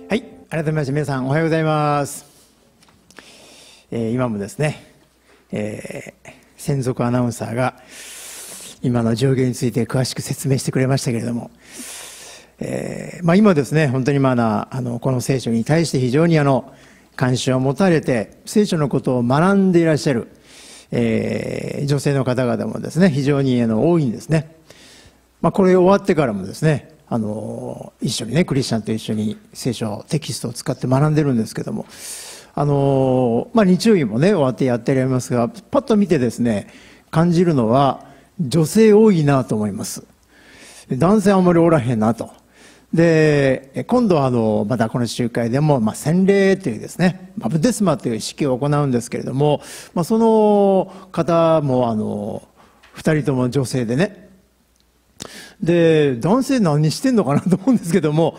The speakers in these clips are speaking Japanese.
はい、改めまして皆さんおはようございます。今もですね、専属アナウンサーが今の状況について詳しく説明してくれましたけれども、今ですね、本当にこの聖書に対して非常に関心を持たれて聖書のことを学んでいらっしゃる、女性の方々もですね、非常に多いんですね。これ終わってからもですね、一緒にね、クリスチャンと一緒に聖書テキストを使って学んでるんですけども、日曜日もね終わってやってられますが、パッと見てですね感じるのは女性多いなと思います。男性あんまりおらへんなと。で今度またこの集会でも、洗礼というですねバプテスマという式を行うんですけれども、その方も2人とも女性でね、で男性何してんのかなと思うんですけども、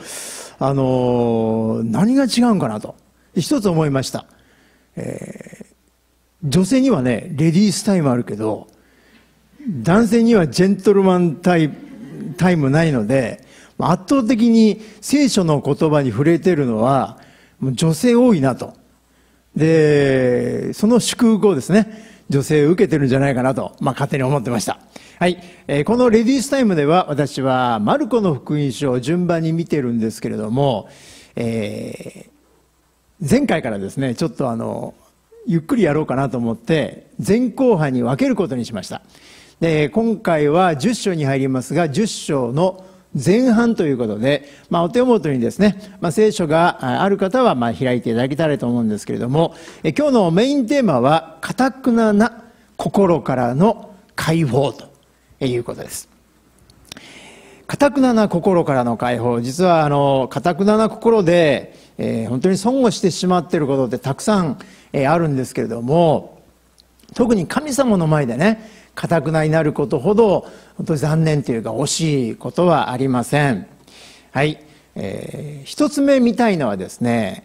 何が違うんかなと一つ思いました。女性にはねレディースタイムあるけど、男性にはジェントルマンタイムないので、圧倒的に聖書の言葉に触れているのは女性多いなと。でその祝福をですね女性を受けてるんじゃないかなと、勝手に思ってました。はい、このレディースタイムでは私はマルコの福音書を順番に見てるんですけれども、前回からですねちょっとゆっくりやろうかなと思って前後半に分けることにしました。で今回は10章に入りますが、10章の前半ということで、お手元にですね、聖書がある方は開いていただけたらと思うんですけれども、今日のメインテーマは堅くな心からの解放ということです。堅くな心からの解放、実は堅くな心で、本当に損をしてしまっていることってたくさん、あるんですけれども、特に神様の前でね堅くなになることほど本当に残念というか惜しいことはありません。はい、一つ目見たいのはですね、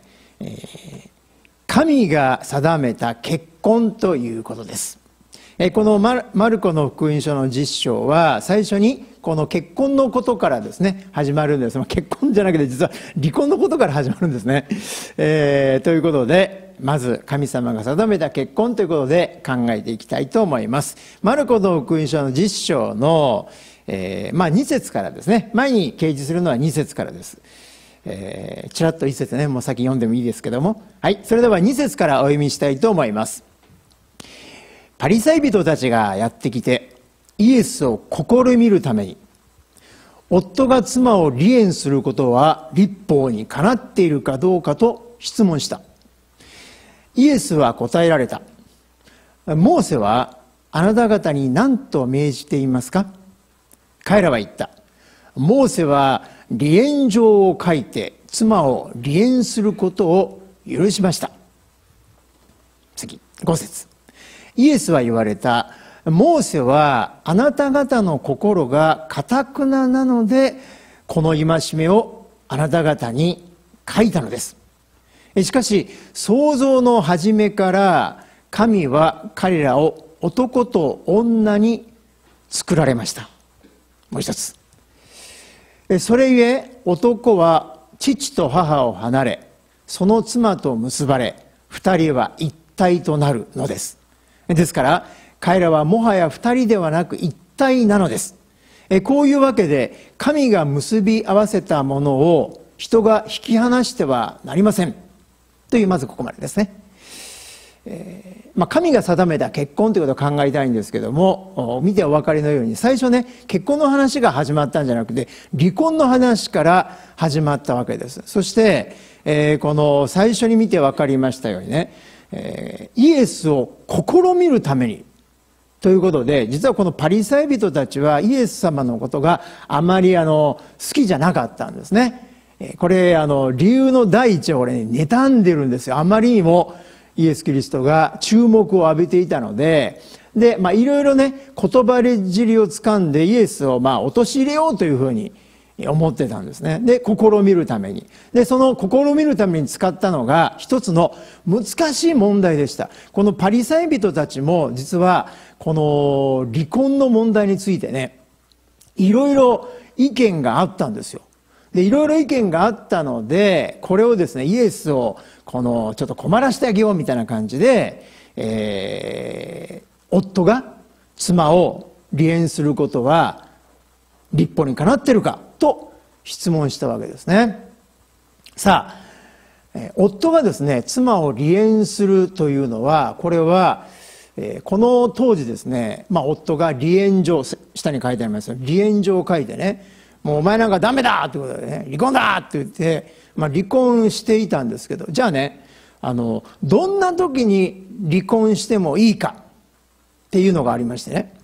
神が定めた結婚ということです。このマルコの福音書の10章は最初にこの結婚のことからですね始まるんです。結婚じゃなくて実は離婚のことから始まるんですね。ということでまず神様が定めた結婚ということで考えていきたいと思います。マルコの福音書の10章の、2節からですね。前に掲示するのは2節からです。ちらっと1節ね、もう先読んでもいいですけども、はい、それでは2節からお読みしたいと思います。パリサイ人たちがやってきてイエスを試みるために、夫が妻を離縁することは律法にかなっているかどうかと質問した。イエスは答えられた。モーセはあなた方に何と命じていますか。彼らは言った。モーセは離縁状を書いて妻を離縁することを許しました。次5節。イエスは言われた。モーセはあなた方の心が堅くなのでこの戒めをあなた方に書いたのです。しかし創造の初めから神は彼らを男と女に作られました。もう一つ。それゆえ男は父と母を離れその妻と結ばれ二人は一体となるのです。ですから彼らはもはや二人ではなく一体なのです。こういうわけで神が結び合わせたものを人が引き離してはなりませんという、まずここまでですね。神が定めた結婚ということを考えたいんですけども、見てお分かりのように最初ね結婚の話が始まったんじゃなくて離婚の話から始まったわけです。そして、この最初に見て分かりましたようにね、イエスを試みるためにということで、実はこのパリサイ人たちはイエス様のことがあまり好きじゃなかったんですね。これ理由の第一は妬んでるんですよ。あまりにもイエス・キリストが注目を浴びていたので、いろいろね言葉尻をつかんでイエスを陥れようというふうに思ってたんですね。で試みるために、その試みるために使ったのが一つの難しい問題でした。このパリサイ人たちも実はこの離婚の問題についてねいろいろ意見があったんですよ。 でいろいろ意見があったので、これをですねイエスをちょっと困らせてあげようみたいな感じで、夫が妻を離縁することは律法にかなっているかと質問したわけですね。さあ、夫がですね妻を離縁するというのは、これはこの当時ですね、夫が離縁状、下に書いてありますよ、離縁状を書いてね、もうお前なんかダメだということでね、離婚だって言って、離婚していたんですけど、じゃあね、どんな時に離婚してもいいかっていうのがありましてね、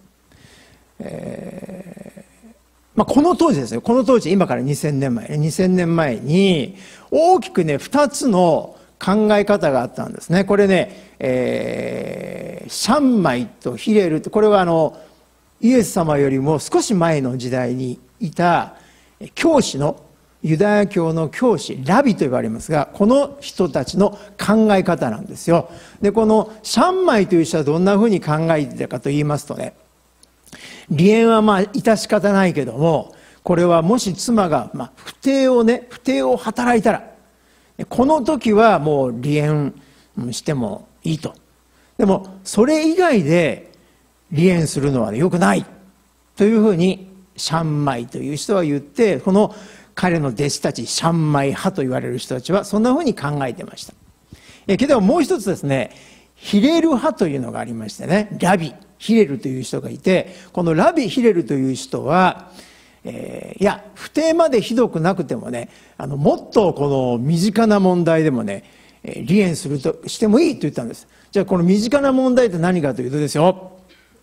この当時ですよ、この当時、今から2000年前に大きくね2つの考え方があったんですね。これね、シャンマイとヒレルって、これはイエス様よりも少し前の時代にいた教師の、ユダヤ教の教師、ラビと呼ばれますが、この人たちの考え方なんですよ。でこのシャンマイという人はどんなふうに考えていたかと言いますとね、離縁は致し方ないけども、これはもし妻が不貞を働いたら、この時はもう離縁してもいいと。でもそれ以外で離縁するのは良くないというふうにシャンマイという人は言って、この彼の弟子たち、シャンマイ派と言われる人たちはそんなふうに考えてました。けどもう一つですね、ヒレル派というのがありましてね、ラビヒレルという人がいて、このラビヒレルという人は、いや不貞までひどくなくてもね、もっとこの身近な問題でもね、離縁するとしてもいいと言ったんです。じゃあこの身近な問題って何かというとですよ、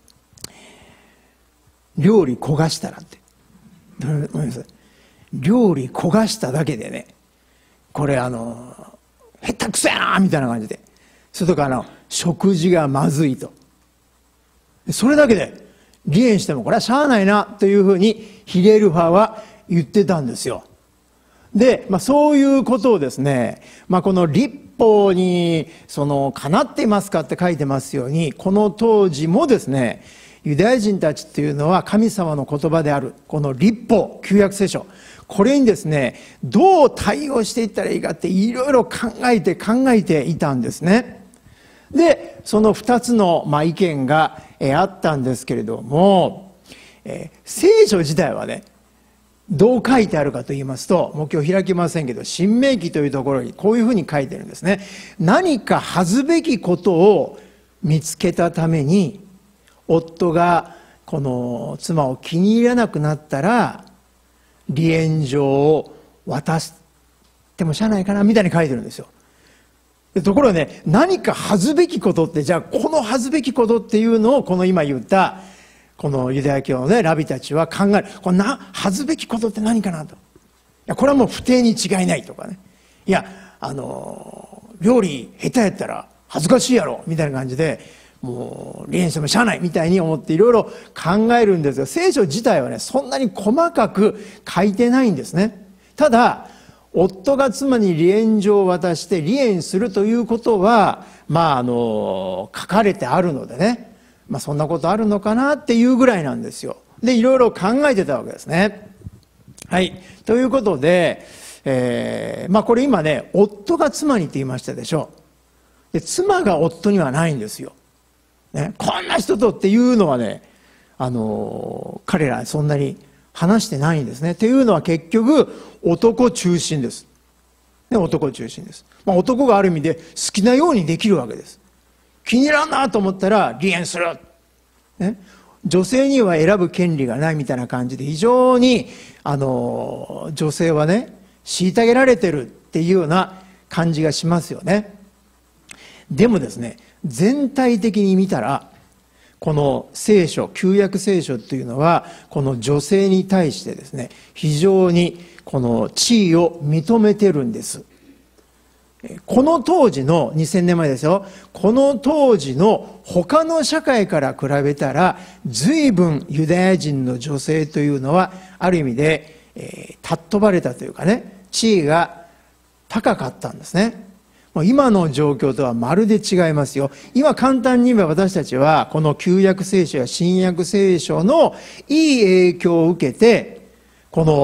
料理焦がしたらって、ごめんなさい、料理焦がしただけでね、これ下手くそやなみたいな感じで、それとか食事がまずいと、それだけで離縁してもこれはしゃあないなというふうにヒレル派は言ってたんですよ。で、そういうことをですね、この律法にかなっていますかって書いてますように、この当時もですね、ユダヤ人たちっていうのは神様の言葉であるこの律法、旧約聖書、これにですねどう対応していったらいいかっていろいろ考えていたんですね。でその2つの意見があったんですけれども、聖書自体はねどう書いてあるかと言いますと、もう今日開きませんけど、新明記というところにこういうふうに書いてるんですね。何か恥ずべきことを見つけたために、夫がこの妻を気に入らなくなったら離縁状を渡してもしゃあないかなみたいに書いてるんですよ。ところがね、何か恥ずべきことって、じゃあこの恥ずべきことっていうのをこの今言ったこのユダヤ教のねラビたちは考える。これ恥ずべきことって何かなと。いやこれはもう不貞に違いないとかね、いや料理下手やったら恥ずかしいやろみたいな感じで、もう離縁してもしゃあないみたいに思っていろいろ考えるんですが、聖書自体はねそんなに細かく書いてないんですね。ただ夫が妻に離縁状を渡して離縁するということは書かれてあるのでね、そんなことあるのかなっていうぐらいなんですよ。でいろいろ考えてたわけですね。はい、ということで、これ今ね夫が妻にって言いましたでしょ。で妻が夫にはないんですよ。ね、こんな人とっていうのはね、彼らそんなに話してないんですね。っていうのは結局男中心です。ね、男中心です。男がある意味で好きなようにできるわけです。気に入らんなと思ったら離縁する。ね、女性には選ぶ権利がないみたいな感じで、非常に女性はね虐げられてるっていうような感じがしますよね。でもですね、全体的に見たらこの聖書、旧約聖書っていうのはこの女性に対してですね非常にこの地位を認めてるんです。この当時の2000年前ですよ、この当時の他の社会から比べたら随分ユダヤ人の女性というのはある意味で尊ばれたというかね、地位が高かったんですね。今の状況とはまるで違いますよ。今簡単に言えば私たちはこの旧約聖書や新約聖書のいい影響を受けて、この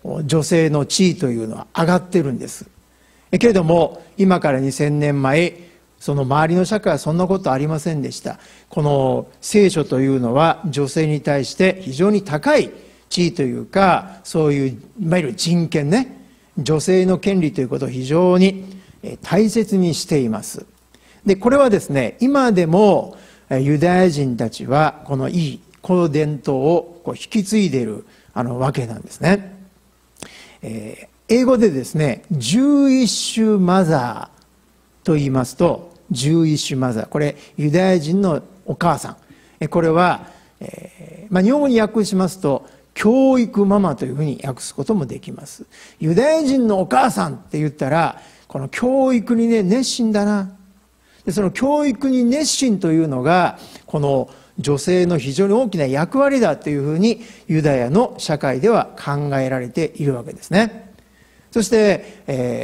女性の地位というのは上がってるんです。けれども今から2000年前、その周りの社会はそんなことありませんでした。この聖書というのは女性に対して非常に高い地位というか、そういういわゆる人権ね、女性の権利ということを非常に大切にしています。でこれはですね、今でもユダヤ人たちはこの伝統を引き継いでいるわけなんですね。英語でですね、ジューイッシュマザーと言いますと、ジューイッシュマザー、これユダヤ人のお母さん、これは、日本語に訳しますと教育ママというふうに訳すこともできます。ユダヤ人のお母さんって言ったら、この教育にね熱心だな。でその教育に熱心というのがこの女性の非常に大きな役割だというふうにユダヤの社会では考えられているわけですね。そして、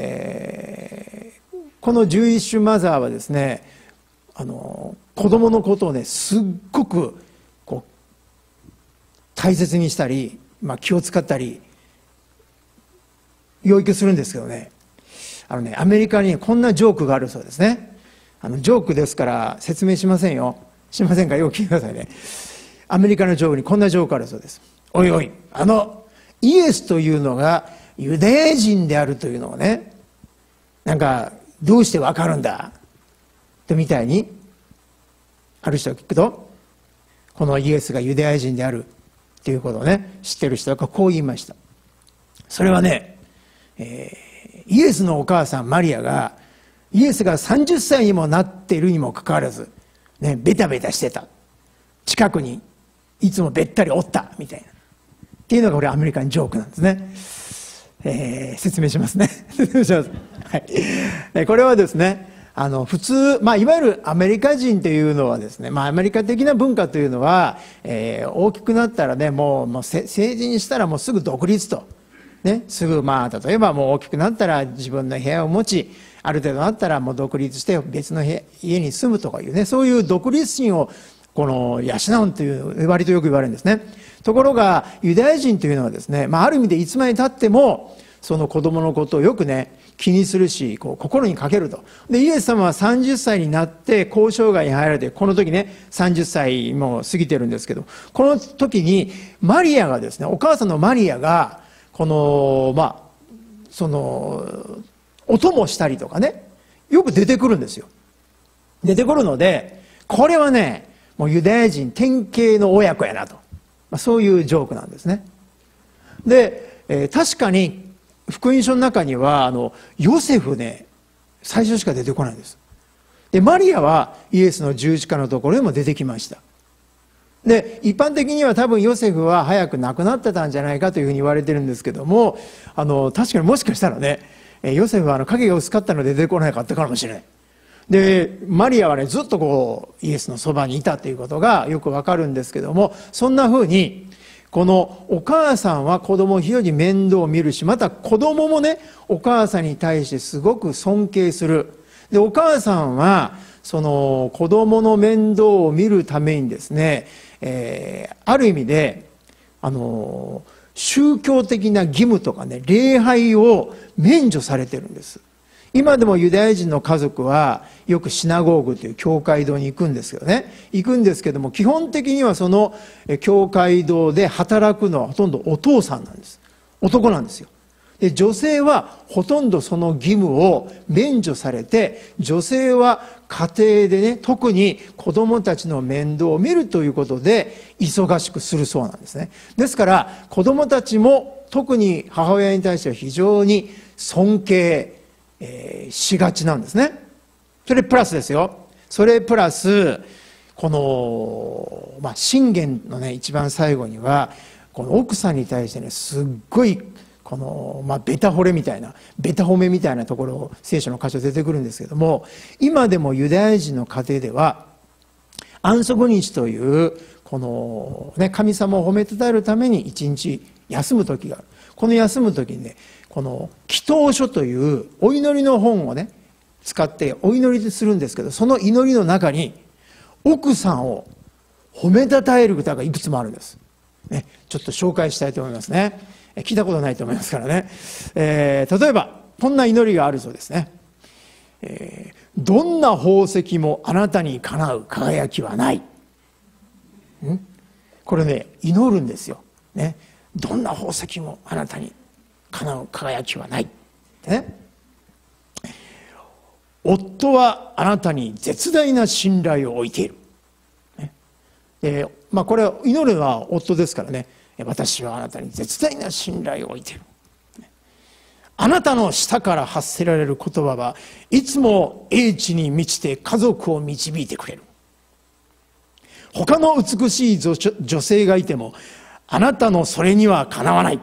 このジューイッシュマザーはですね、子供のことをねすっごく大切にしたり、気を使ったり養育するんですけどね、アメリカにこんなジョークがあるそうですね。ジョークですから説明しませんよ。しませんか、よく聞いてくださいね。アメリカのジョークにこんなジョークあるそうです。おいおい、イエスというのがユダヤ人であるというのをね、なんかどうしてわかるんだとみたいにある人が聞くと、このイエスがユダヤ人であるということをね知ってる人がこう言いました。それはね、イエスのお母さんマリアがイエスが30歳にもなっているにもかかわらず、ね、ベタベタしてた、近くにいつもべったりおったみたいなっていうのがこれアメリカンジョークなんですね。説明しますね。説明します。はい。これはですね、普通、いわゆるアメリカ人というのはですね、アメリカ的な文化というのは、大きくなったらね、もう成人したらもうすぐ独立と、ね、すぐ例えばもう大きくなったら自分の部屋を持ち、ある程度なったらもう独立して別の家に住むとかいうね、そういう独立心を養うという割とよく言われるんですね。ところがユダヤ人というのはですね、ある意味でいつまで経ってもその子供のことをよくね気にするし、心にかけると。でイエス様は30歳になって交渉外に入られて、この時ね30歳も過ぎてるんですけど、この時にマリアがですね、お母さんのマリアがこのお供したりとかね、よく出てくるんですよ。出てくるので、これはねもうユダヤ人典型の親子やなと、そういうジョークなんですね。で、確かに福音書の中にはヨセフね最初しか出てこないんです。でマリアはイエスの十字架のところにも出てきました。で一般的には多分ヨセフは早く亡くなってたんじゃないかというふうに言われてるんですけども、確かにもしかしたらねヨセフは影が薄かったので出てこなかったかもしれない。でマリアはねずっとイエスのそばにいたということがよくわかるんですけども、そんなふうにこのお母さんは子供を非常に面倒を見るし、また子供もねお母さんに対してすごく尊敬する。でお母さんはその子供の面倒を見るためにですね、ある意味で宗教的な義務とかね礼拝を免除されてるんです。今でもユダヤ人の家族はよくシナゴーグという教会堂に行くんですけどね、行くんですけども、基本的にはその教会堂で働くのはほとんどお父さんなんです。男なんですよ。で女性はほとんどその義務を免除されて、女性は家庭でね特に子供たちの面倒を見るということで忙しくするそうなんですね。ですから子供たちも特に母親に対しては非常に尊敬しがちなんですね。それプラスですよ。それプラスこの、箴言のね一番最後にはこの奥さんに対してねすっごいこの、ベタ惚れみたいなベタ褒めみたいなところを聖書の箇所出てくるんですけども、今でもユダヤ人の家庭では安息日というこの、神様を褒めたたえるために一日休む時がある。この休む時にねこの祈祷書というお祈りの本をね使ってお祈りするんですけど、その祈りの中に奥さんを褒めたたえる歌がいくつもあるんです。 ね、ちょっと紹介したいと思いますね。聞いたことないと思いますからね。例えばこんな祈りがあるそうですね。どんな宝石もあなたにかなう輝きはない。これね、祈るんですよ、ね、どんな宝石もあなたにかなう輝きはない、ね、夫はあなたに絶大な信頼を置いている、ね、これは祈るのは夫ですからね。私はあなたに絶大な信頼を置いている。あなたの舌から発せられる言葉はいつも英知に満ちて家族を導いてくれる。他の美しい女性がいてもあなたのそれにはかなわない。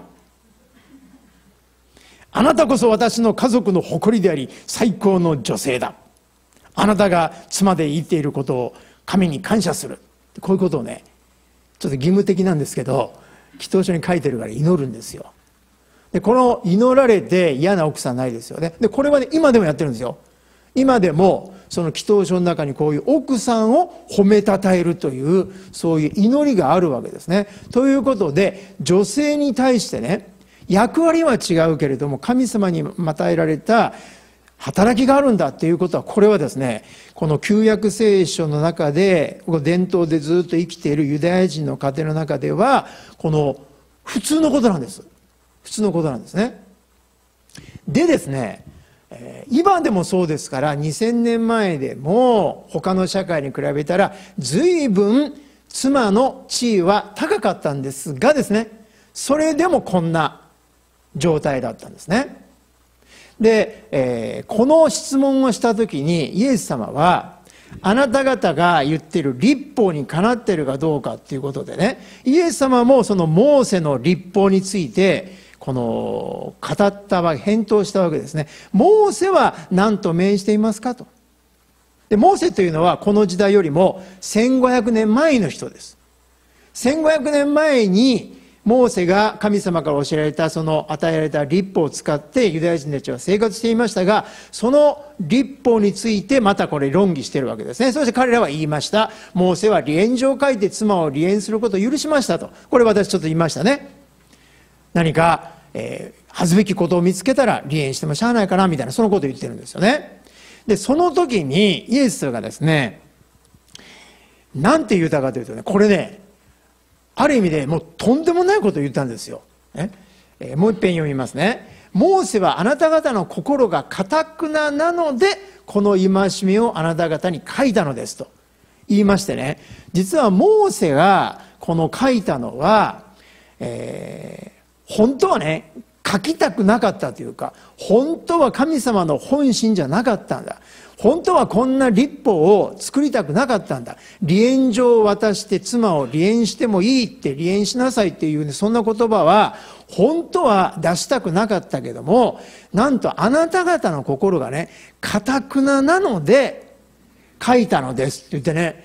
あなたこそ私の家族の誇りであり最高の女性だ。あなたが妻でいていることを神に感謝する。こういうことをね、ちょっと義務的なんですけど祈祷書に書いてるから祈るんですよ。でこの祈られて嫌な奥さんないですよね。でこれはね今でもやってるんですよ。今でもその祈祷書の中にこういう奥さんを褒めたたえるというそういう祈りがあるわけですね。ということで女性に対してね、役割は違うけれども神様に与えられた働きがあるんだっていうことは、これはですね、この旧約聖書の中で伝統でずっと生きているユダヤ人の家庭の中ではこの普通のことなんです。普通のことなんですね。でですね、今でもそうですから2000年前でも他の社会に比べたら随分妻の地位は高かったんですがですね、それでもこんな状態だったんですね。で、この質問をした時にイエス様はあなた方が言っている律法にかなっているかどうかっていうことでね、イエス様もそのモーセの律法についてこの語ったわけ、返答したわけですね。モーセは何と命じていますかと。でモーセというのはこの時代よりも1500年前の人です。1500年前にモーセが神様から教えられたその与えられた律法を使ってユダヤ人たちは生活していましたが、その律法についてまたこれ論議しているわけですね。そして彼らは言いました。モーセは離縁状を書いて妻を離縁することを許しましたと。これ私ちょっと言いましたね。何か、恥ずべきことを見つけたら離縁してもしゃあないかなみたいな、そのことを言ってるんですよね。でその時にイエスがですね、なんて言ったかというとね、これね、ある意味でもうとんでもないことを言ったんですよ。もう一遍読みますね。モーセはあなた方の心が堅くなのでこの戒めをあなた方に書いたのですと言いましてね、実はモーセがこの書いたのは、本当はね書きたくなかったというか、本当は神様の本心じゃなかったんだ。本当はこんな律法を作りたくなかったんだ。離縁状を渡して妻を離縁してもいいって離縁しなさいっていう、ね、そんな言葉は本当は出したくなかったけども、なんとあなた方の心がね堅くなので書いたのですって言ってね、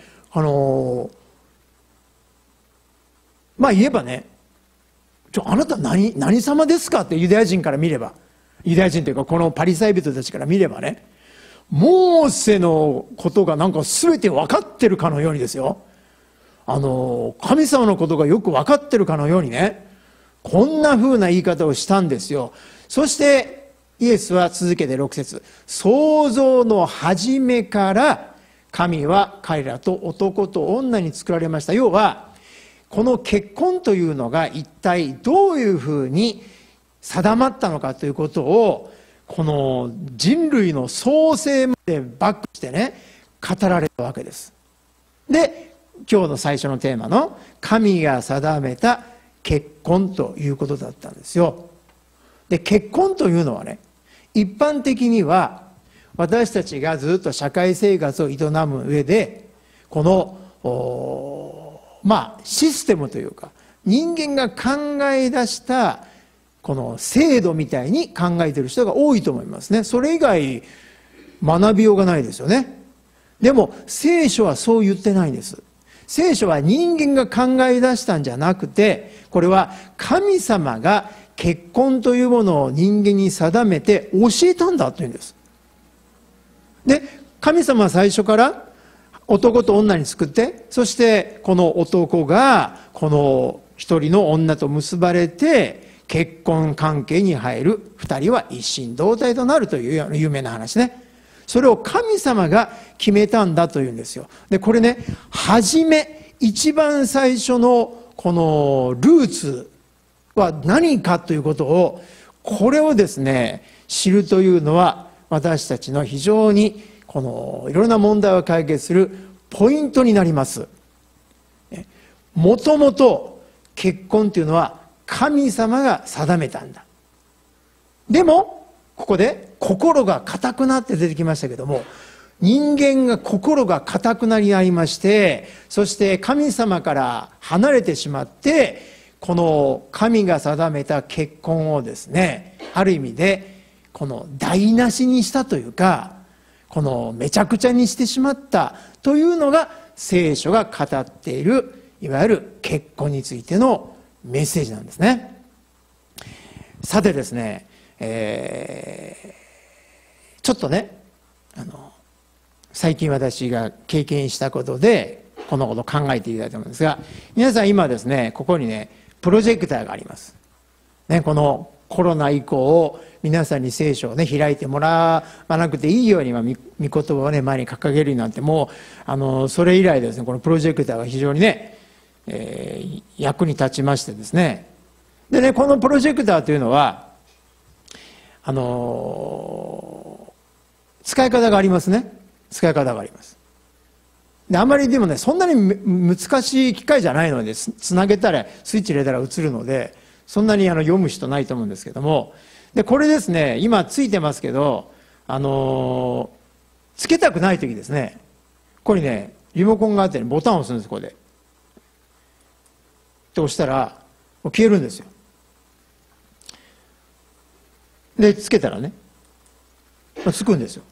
言えばね、あなた何様ですかってユダヤ人から見れば、ユダヤ人というかこのパリサイ人たちから見ればね、モーセのことがなんか全て分かってるかのようにですよ、神様のことがよく分かってるかのようにね、こんな風な言い方をしたんですよ。そしてイエスは続けて6節、創造の初めから神は彼らと男と女に作られました。要はこの結婚というのが一体どういうふうに定まったのかということを、この人類の創生までバックしてね語られたわけです。で今日の最初のテーマの神が定めた結婚ということだったんですよ。で結婚というのはね、一般的には私たちがずっと社会生活を営む上でこのシステムというか人間が考え出したこの制度みたいに考えている人が多いと思いますね。それ以外学びようがないですよね。でも聖書はそう言ってないんです。聖書は人間が考え出したんじゃなくて、これは神様が結婚というものを人間に定めて教えたんだというんです。で神様は最初から男と女に作って、そしてこの男がこの一人の女と結ばれて結婚関係に入る二人は一心同体となるという有名な話ね。それを神様が決めたんだというんですよ。でこれね、一番最初のこのルーツは何かということを、これをですね知るというのは、私たちの非常にこのいろんな問題を解決するポイントになります。もともと結婚というのは神様が定めたんだ。でもここで心が固くなって出てきましたけども、人間が心が固くなりまして、そして神様から離れてしまって、この神が定めた結婚をですね、ある意味でこの台無しにしたというか、このめちゃくちゃにしてしまったというのが聖書が語っている、いわゆる結婚についてのメッセージなんですね。さてですね、ちょっとね、最近私が経験したことでこのことを考えていただいたんですが、皆さん今ですね、ここにねプロジェクターがあります、ね、このコロナ以降皆さんに聖書をね開いてもらわなくていいように、御言葉をね前に掲げるようになって、もうそれ以来ですね、このプロジェクターが非常にね、役に立ちましてですね。でね、このプロジェクターというのは使い方がありますね。使い方があります。であまりでもね、そんなに難しい機械じゃないので、つなげたらスイッチ入れたら映るので、そんなに読む人ないと思うんですけども、でこれですね、今ついてますけど、つけたくない時ですね、ここにねリモコンがあって、ね、ボタンを押すんです。ここで押したら消えるんですよ。でつけたらね、つくんですよ。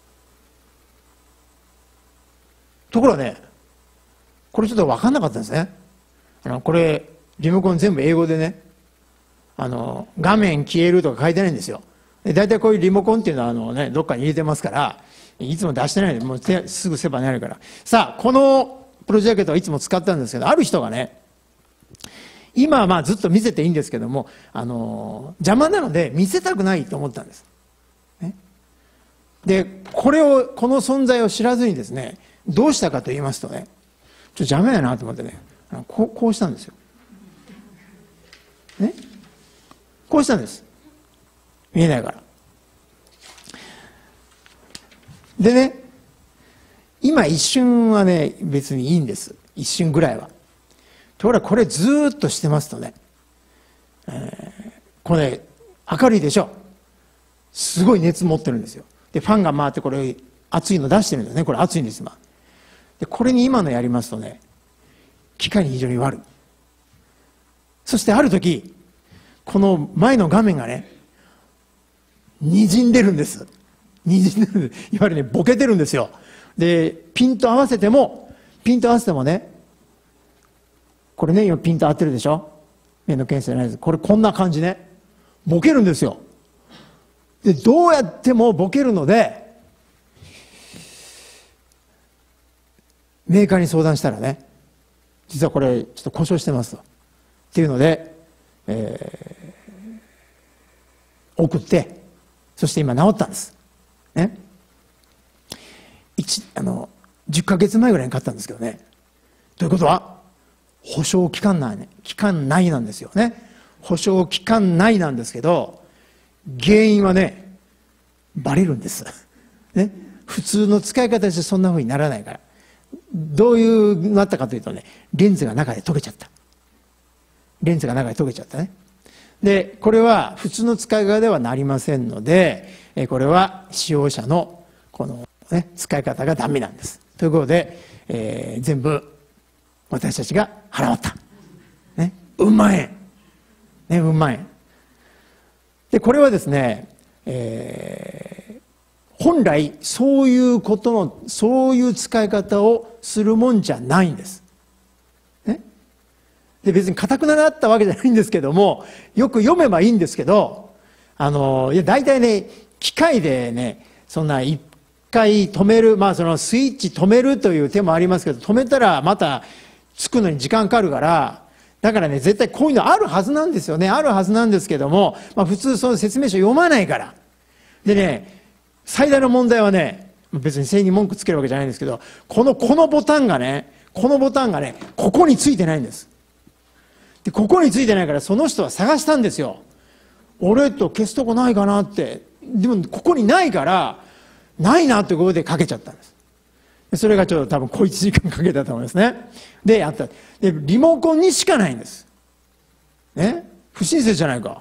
ところがね、これちょっと分かんなかったんですね。これリモコン全部英語でね、画面消えるとか書いてないんですよ。で大体こういうリモコンっていうのはね、どっかに入れてますから、いつも出してないので、もうすぐセバになるから。さあ、このプロジェクトはいつも使ったんですけど、ある人がね、今はまあずっと見せていいんですけども、邪魔なので見せたくないと思ったんです、ね、でこの存在を知らずにですね、どうしたかと言いますとね、ちょっと邪魔やなと思ってね、こうしたんですよ、ね、こうしたんです。見えないから。でね、今一瞬はね別にいいんです、一瞬ぐらいは。ところがこれずっとしてますとね、これ明るいでしょ、すごい熱持ってるんですよ。でファンが回ってこれ熱いの出してるんですね。これ熱いんです今。でこれに今のやりますとね、機械に非常に悪い。そしてある時この前の画面がね滲んでるんです。滲んでる、いわゆるねボケてるんですよ。でピント合わせてもね、これね今ピント合ってるでしょ、目の検査じゃないです。これこんな感じね、ボケるんですよ。でどうやってもボケるので、メーカーに相談したらね、実はこれちょっと故障してますとっていうので、送って、そして今治ったんですね。10ヶ月前ぐらいに買ったんですけどね。ということは保証期間内なんですよね。保証期間内なんですけど、原因はねバレるんです、ね、普通の使い方してそんなふうにならないから。どういうなったかというとね、レンズが中で溶けちゃった。レンズが中で溶けちゃったね。でこれは普通の使い方ではなりませんので、これは使用者のこの、ね、使い方がダメなんです。ということで、全部私たちが払った、ね、うん万円、ね、うん万円で、これはですね、本来そういう使い方をするもんじゃないんです、ね、で別に固くなったわけじゃないんですけども、よく読めばいいんですけど、いや大体ね機械でね、そんな一回止める、そのスイッチ止めるという手もありますけど、止めたらまたつくのに時間かかるから、 だからね、絶対こういうのあるはずなんですよね。あるはずなんですけども、普通その説明書読まないから。でね、最大の問題はね、別に全員に文句つけるわけじゃないんですけど、このボタンがね、ここについてないんです。で、ここについてないから、その人は探したんですよ。俺と消すとこないかなって。でも、ここにないから、ないなってことでかけちゃったんです。それがちょっと多分1時間かけたと思いますね。で、やった。で、リモコンにしかないんです。ね。不親切じゃないか。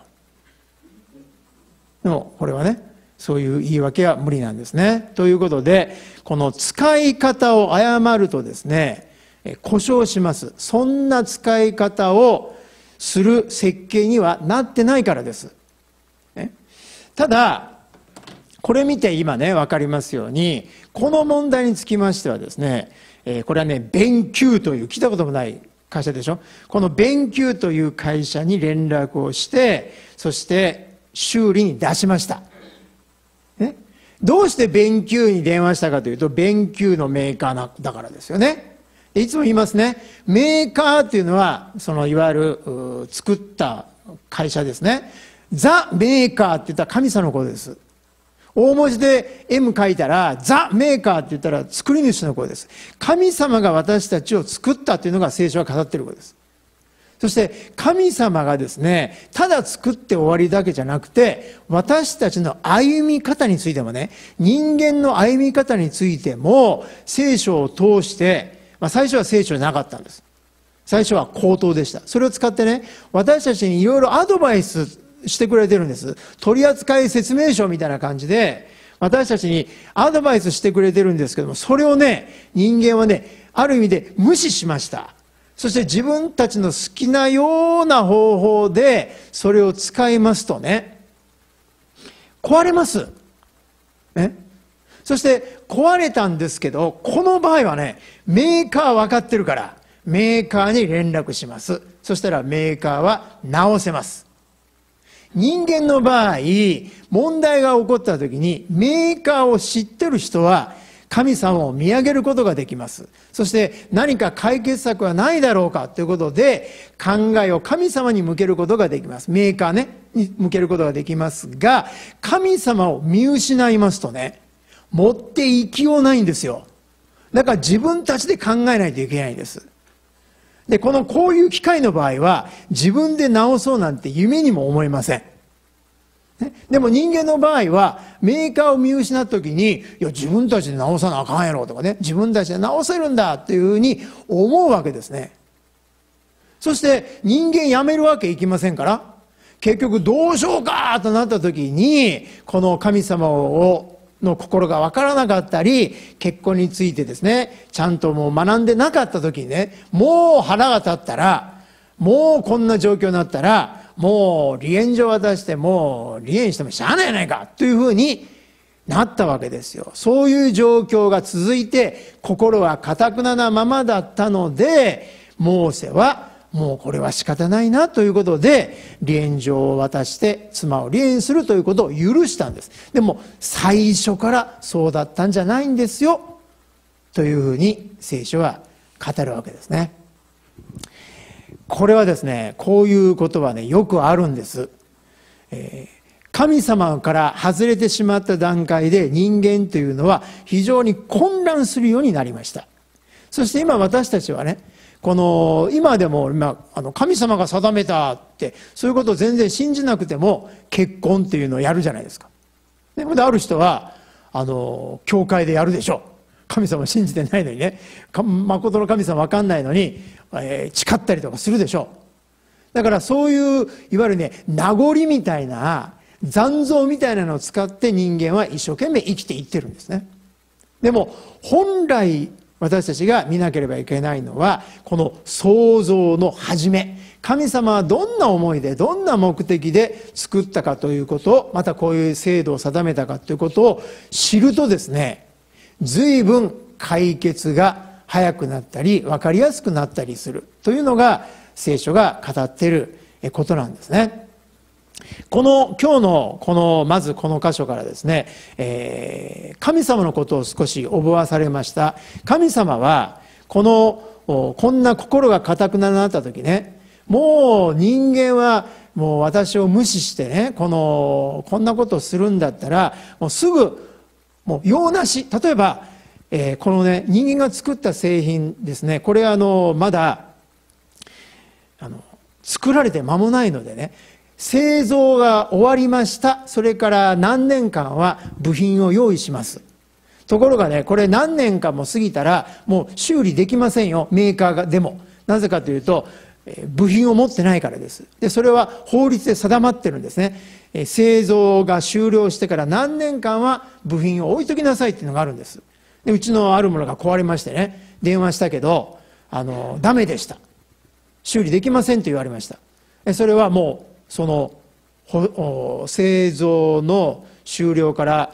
でも、これはね、そういう言い訳は無理なんですね。ということで、この使い方を誤るとですね、故障します。そんな使い方をする設計にはなってないからです。ね。ただ、これ見て今ね、わかりますように、この問題につきましてはですね、これはね、弁球という、聞いたこともない会社でしょ。この弁球という会社に連絡をして、そして修理に出しました。ね、どうして弁球に電話したかというと、弁球のメーカーだからですよね。いつも言いますね。メーカーっていうのは、いわゆる作った会社ですね。ザ・メーカーって言ったら神様のことです。大文字で M 書いたら、ザ・メーカーって言ったら作り主のことです。神様が私たちを作ったというのが聖書が語っていることです。そして神様がですね、ただ作って終わりだけじゃなくて、私たちの歩み方についてもね、人間の歩み方についても、聖書を通して、最初は聖書じゃなかったんです。最初は口頭でした。それを使ってね、私たちにいろいろアドバイスしてくれてるんです。取扱説明書みたいな感じで、私たちにアドバイスしてくれてるんですけども、それをね、人間はね、ある意味で無視しました。そして自分たちの好きなような方法でそれを使いますとね、壊れます。ね。そして壊れたんですけど、この場合はね、メーカー分かってるから、メーカーに連絡します。そしたらメーカーは直せます。人間の場合、問題が起こった時に、メーカーを知ってる人は、神様を見上げることができます。そして何か解決策はないだろうかということで、考えを神様に向けることができます。メーカーね、に向けることができますが、神様を見失いますとね、持っていきようないんですよ。だから自分たちで考えないといけないんです。で、こういう機械の場合は、自分で直そうなんて夢にも思いません。でも人間の場合は、メーカーを見失った時に、いや、自分たちで直さなあかんやろとかね、自分たちで直せるんだっていうふうに思うわけですね。そして人間やめるわけいきませんから、結局どうしようかとなった時に、この神様の心が分からなかったり、結婚についてですね、ちゃんともう学んでなかった時にね、もう腹が立ったら、もうこんな状況になったら、もう離縁状渡してもう離縁してもしゃあないやないかというふうになったわけですよ。そういう状況が続いて、心は堅くななままだったので、モーセはもうこれは仕方ないなということで、離縁状を渡して妻を離縁するということを許したんです。でも最初からそうだったんじゃないんですよというふうに聖書は語るわけですね。これはですね、こういうことはね、よくあるんです。神様から外れてしまった段階で人間というのは非常に混乱するようになりました。そして今私たちはね、今でも神様が定めたって、そういうことを全然信じなくても結婚っていうのをやるじゃないですか。で、ある人は、教会でやるでしょう。神様信じてないのにね、誠の神様わかんないのに、誓ったりとかするでしょう。だからそういう、いわゆるね、名残みたいな、残像みたいなのを使って人間は一生懸命生きていってるんですね。でも、本来私たちが見なければいけないのは、この創造の始め。神様はどんな思いで、どんな目的で作ったかということを、またこういう制度を定めたかということを知るとですね、随分解決が早くなったり分かりやすくなったりするというのが聖書が語っていることなんですね。今日のまずこの箇所からですね、神様のことを少し覚わされました。神様はこんな心が固くなった時ね、 もう人間はもう私を無視してね、こんなことをするんだったら、もうすぐ、もう用なし。例えば、このね、人間が作った製品ですね、これまだ、作られて間もないのでね、製造が終わりました。それから何年間は部品を用意します。ところがね、これ何年間も過ぎたら、もう修理できませんよ、メーカーがでも。なぜかというと、部品を持ってないからです。で、それは法律で定まってるんですね。製造が終了してから何年間は部品を置いときなさいっていうのがあるんです。で、うちのあるものが壊れましてね、電話したけど、ダメでした。修理できませんと言われました。それはもう、製造の終了から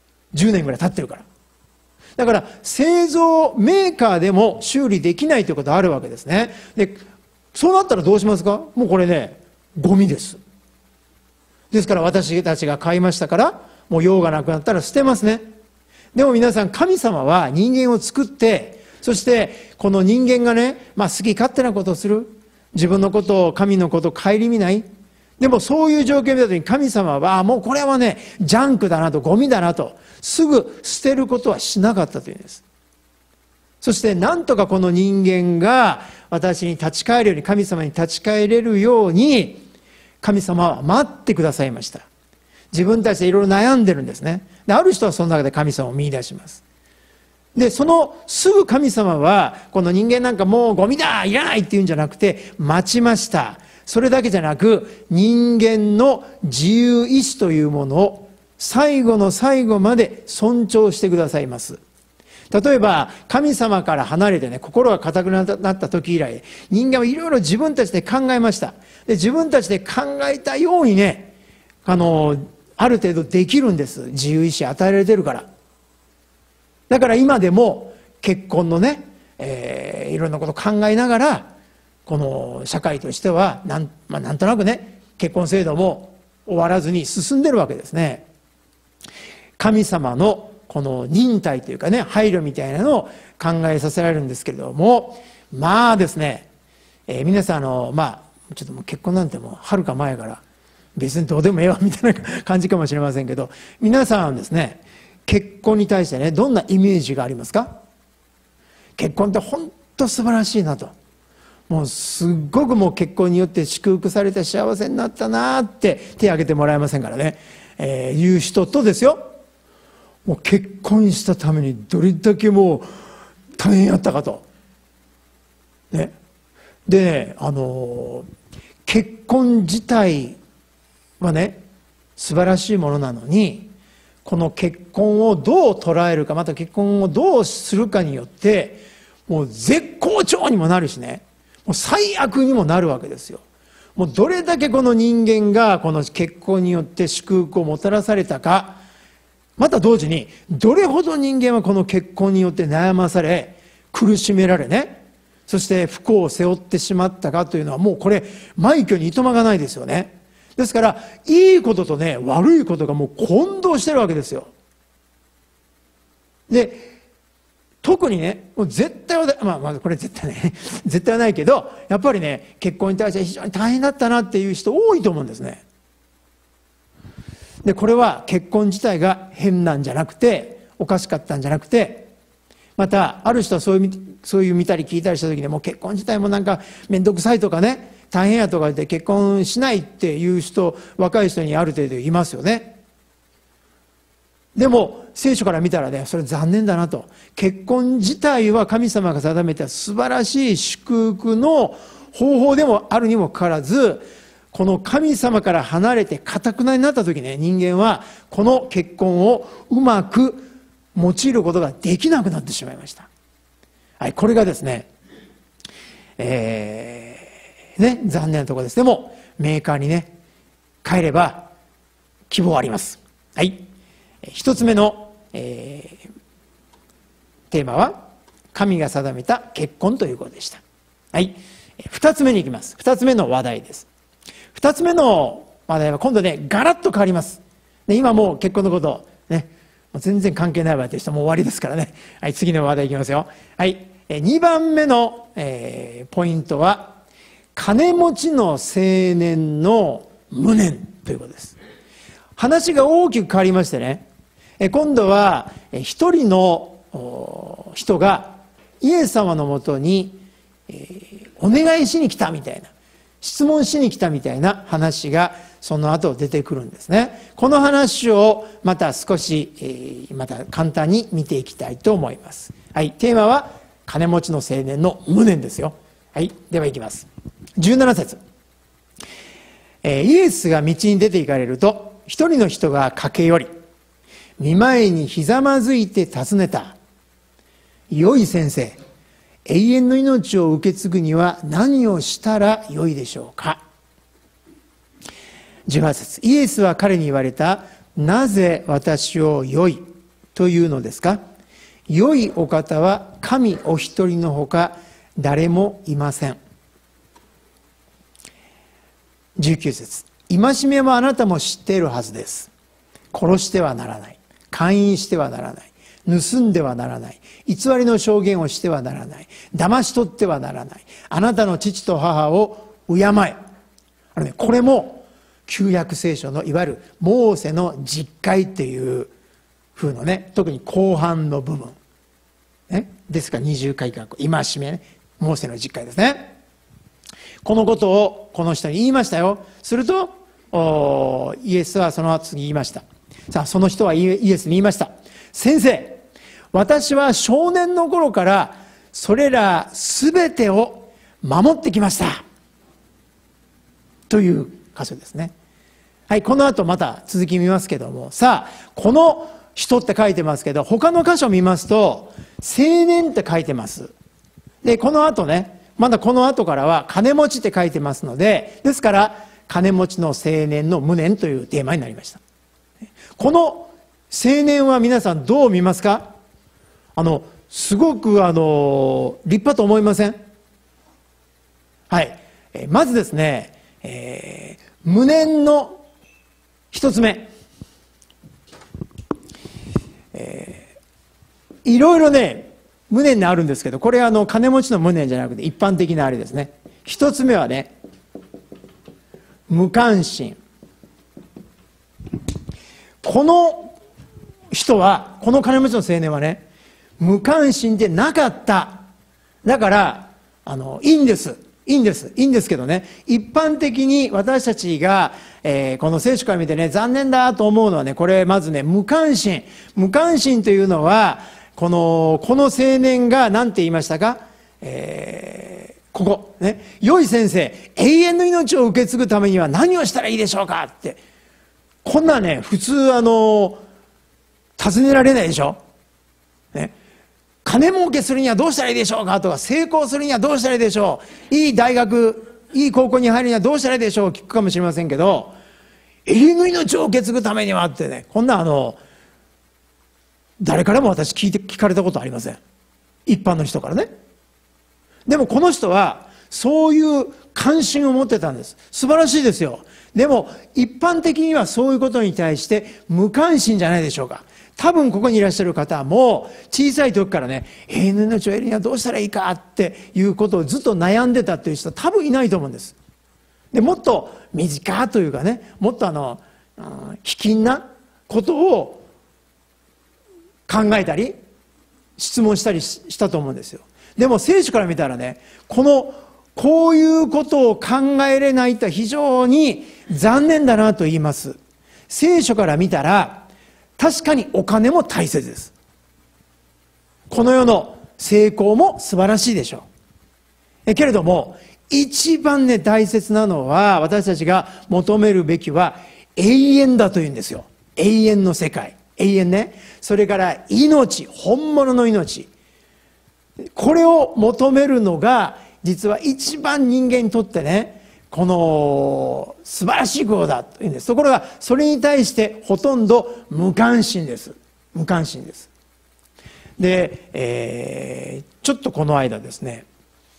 10年ぐらい経ってるから。だから、製造メーカーでも修理できないということがあるわけですね。で、そうなったらどうしますか？もうこれね、ゴミです。ですから私たちが買いましたから、もう用がなくなったら捨てますね。でも皆さん、神様は人間を作って、そしてこの人間がね、好き勝手なことをする。自分のことを、神のことを顧みない。でもそういう状況を見たときに神様は、もうこれはね、ジャンクだなと、ゴミだなと、すぐ捨てることはしなかったというんです。そしてなんとかこの人間が私に立ち返るように、神様に立ち返れるように、神様は待ってくださいました。自分たちでいろいろ悩んでるんですね。で、ある人はその中で神様を見出します。で、すぐ神様は、この人間なんかもうゴミだ、いらないっていうんじゃなくて、待ちました。それだけじゃなく、人間の自由意志というものを最後の最後まで尊重してくださいます。例えば、神様から離れてね、心が固くなった時以来、人間はいろいろ自分たちで考えました。で、自分たちで考えたようにね、ある程度できるんです。自由意志与えられてるから。だから今でも結婚のね、いろんなことを考えながら、この社会としてはなんとなくね、結婚制度も終わらずに進んでるわけですね。神様のこの忍耐というかね、配慮みたいなのを考えさせられるんですけれども、ですね、皆さんちょっともう結婚なんてもうはるか前から別にどうでもええわみたいな感じかもしれませんけど、皆さんはですね、結婚に対してね、どんなイメージがありますか？結婚って本当素晴らしいなと。もうすっごくもう結婚によって祝福されて幸せになったなって手を挙げてもらえませんからね、いう人とですよ、もう結婚したためにどれだけもう大変やったかと。ね。で、結婚自体はね、素晴らしいものなのに、この結婚をどう捉えるか、また結婚をどうするかによって、もう絶好調にもなるしね、もう最悪にもなるわけですよ。もうどれだけこの人間がこの結婚によって祝福をもたらされたか、また同時にどれほど人間はこの結婚によって悩まされ、苦しめられね、そして不幸を背負ってしまったかというのは、もうこれ枚挙にいとまがないですよね。ですからいいこととね、悪いことがもう混同してるわけですよ。で、特にね、もう絶対はこれ絶対ね絶対はないけど、やっぱりね、結婚に対して非常に大変だったなっていう人多いと思うんですね。で、これは結婚自体が変なんじゃなくて、おかしかったんじゃなくて、またある人はそういう見たり聞いたりした時に、もう結婚自体もなんか面倒くさいとかね、大変やとか言って結婚しないっていう人、若い人にある程度いますよね。でも聖書から見たらね、それ残念だなと。結婚自体は神様が定めた素晴らしい祝福の方法でもあるにもかかわらず、この神様から離れて堅くなになった時ね、人間はこの結婚をうまく用いることができなくなってしまいました。はい、これがですね、残念なところです。でもメーカーにね、帰れば希望あります。はい、一つ目の、テーマは神が定めた結婚ということでした。はい、二つ目に行きます。二つ目の話題です。二つ目の話題は今度ね、ガラッと変わります。で、今もう結婚のことね、全然関係ないわという人も終わりですからね。はい、次の話題いきますよ。はい、2番目の、ポイントは金持ちの青年の無念ということです。話が大きく変わりましてね、今度は一人の人がイエス様のもとにお願いしに来たみたいな、質問しに来たみたいな話がその後出てくるんですね。この話をまた少しまた簡単に見ていきたいと思います。はい、テーマは金持ちの青年の無念ですよ。はい、ではいきます。17節、イエスが道に出て行かれると、一人の人が駆け寄り、見舞いにひざまずいて尋ねた。良い先生、永遠の命を受け継ぐには何をしたらよいでしょうか。18節、イエスは彼に言われた。なぜ私を良いというのですか。良いお方は神お一人のほか誰もいません。19節、戒めはあなたも知っているはずです。殺してはならない、姦淫してはならない、盗んではならない、偽りの証言をしてはならない、騙し取ってはならない、あなたの父と母を敬え。これも旧約聖書のいわゆるモーセの実戒っていう風のね、特に後半の部分、ね、ですから20回から戒めね、モーセの実戒ですね。このことをこの人に言いましたよ。するとイエスはその次言いました。さあその人はイエスに言いました。先生、私は少年の頃からそれらすべてを守ってきましたという箇所ですね。はい、この後また続き見ますけども、さあこの人って書いてますけど、他の箇所見ますと青年って書いてます。でこの後ね、まだこの後からは金持ちって書いてますので、ですから金持ちの青年の無念というテーマになりました。この青年は皆さんどう見ますか。すごく立派と思いません？はい、まずですね、無念の一つ目、いろいろね無念あるんですけど、これは金持ちの無念じゃなくて一般的なあれですね。一つ目はね、無関心。この人は、この金持ちの青年はね、無関心でなかった。だからいいんですけどね、一般的に私たちが、この聖書から見てね残念だと思うのはね、これまずね、無関心というのはこの青年が何て言いましたか。ここね、良い先生、永遠の命を受け継ぐためには何をしたらいいでしょうかって、こんなね普通尋ねられないでしょ、ね、金儲けするにはどうしたらいいでしょうかとか、成功するにはどうしたらいいでしょう、いい大学いい高校に入るにはどうしたらいいでしょう、聞くかもしれませんけど、永遠の命を受け継ぐためにはってね、こんな誰からも私聞かれたことありません、一般の人からね。でもこの人はそういう関心を持ってたんです。素晴らしいですよ。でも一般的にはそういうことに対して無関心じゃないでしょうか。多分ここにいらっしゃる方も小さい時からね、永遠の命を得るにはどうしたらいいかっていうことをずっと悩んでたっていう人は多分いないと思うんです。でもっと身近というかね、もっと卑近なことを考えたり質問したりしたと思うんですよ。でも聖書から見たらね、こういうことを考えれないと非常に残念だなと言います。聖書から見たら確かにお金も大切です。この世の成功も素晴らしいでしょう。けれども一番ね大切なのは、私たちが求めるべきは永遠だというんですよ。永遠の世界、永遠ね。それから命、本物の命、これを求めるのが実は一番人間にとってね、この素晴らしいことだというんです。ところがそれに対してほとんど無関心です。無関心です。で、ちょっとこの間ですね、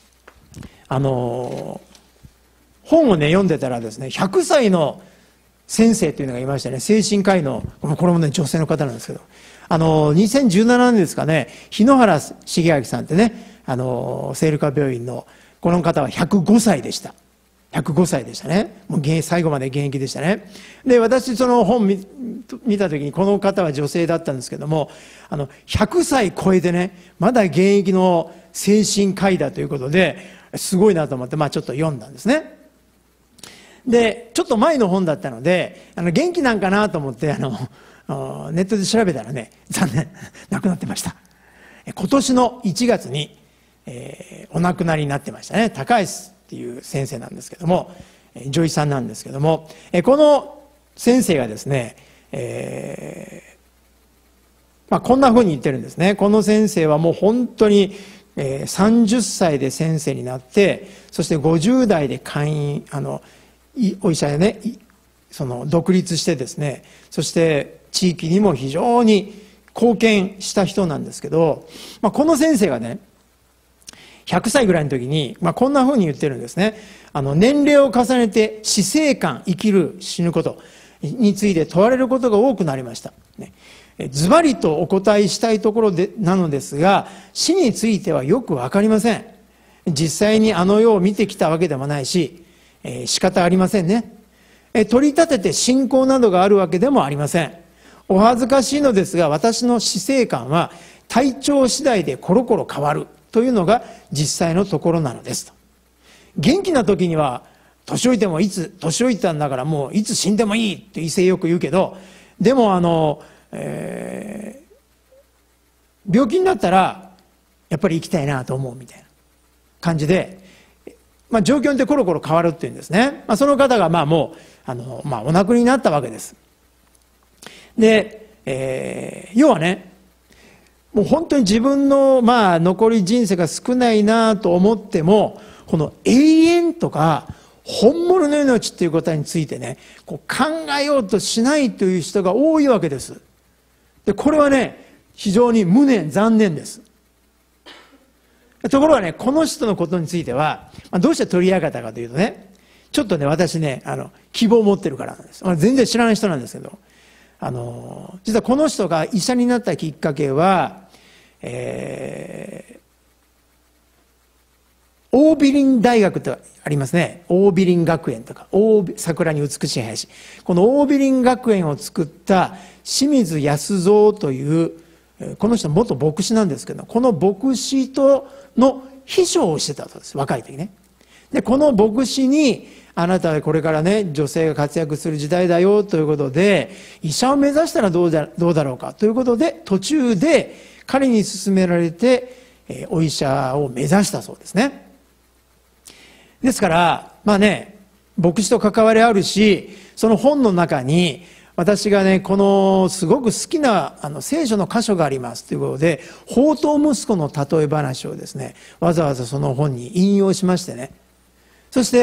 本をね読んでたらですね、100歳の先生というのがいましたね。精神科医の、これもね女性の方なんですけど、2017年ですかね、日野原重明さんってね、聖路加病院のこの方は105歳でした。 105歳でしたね。もう最後まで現役でしたね。で、私その本見た時に、この方は女性だったんですけども、100歳超えてね、まだ現役の精神科医だということで、すごいなと思って、ちょっと読んだんですね。で、ちょっと前の本だったので、元気なんかなと思って、ネットで調べたらね、残念、亡くなってました。今年の1月に、お亡くなりになってましたね。高橋っていう先生なんですけども、女医さんなんですけども、この先生がですね、こんなふうに言ってるんですね。この先生はもう本当に、30歳で先生になって、そして50代で会員、お医者でね、独立してですね、そして地域にも非常に貢献した人なんですけど、この先生がね、100歳ぐらいの時に、こんなふうに言ってるんですね。年齢を重ねて死生観、生きる、死ぬことについて問われることが多くなりました。ズバリとお答えしたいところなのですが、死についてはよくわかりません。実際に世を見てきたわけでもないし、仕方ありませんね。取り立てて信仰などがあるわけでもありません。お恥ずかしいのですが、私の死生観は体調次第でコロコロ変わるというのが実際のところなのですと。元気な時には、年老いても年老いたんだからもういつ死んでもいいって威勢よく言うけど、でも病気になったらやっぱり生きたいなと思うみたいな感じで、状況によってコロコロ変わるっていうんですね。その方がもうお亡くなりになったわけです。で、要はね、もう本当に自分の残り人生が少ないなと思っても、この永遠とか本物の命っていうことについてね、考えようとしないという人が多いわけです。で、これはね、非常に残念です。ところがね、この人のことについては、どうして取り上げたかというとね、ちょっとね、私ね、希望を持ってるからなんです。全然知らない人なんですけど、実はこの人が医者になったきっかけは、桜美林大学ってありますね。桜美林学園とか、桜に美しい林。この桜美林学園を作った清水康蔵という、この人元牧師なんですけど、この牧師の秘書をしてたそうです。若い時ね。で、この牧師に、あなたはこれからね、女性が活躍する時代だよということで、医者を目指したらどうだろうかということで、途中で彼に勧められて、お医者を目指したそうですね。ですから、牧師と関わりあるし、その本の中に、私がね、このすごく好きな聖書の箇所がありますということで、放蕩息子の例え話をですね、わざわざその本に引用しましてね。そして、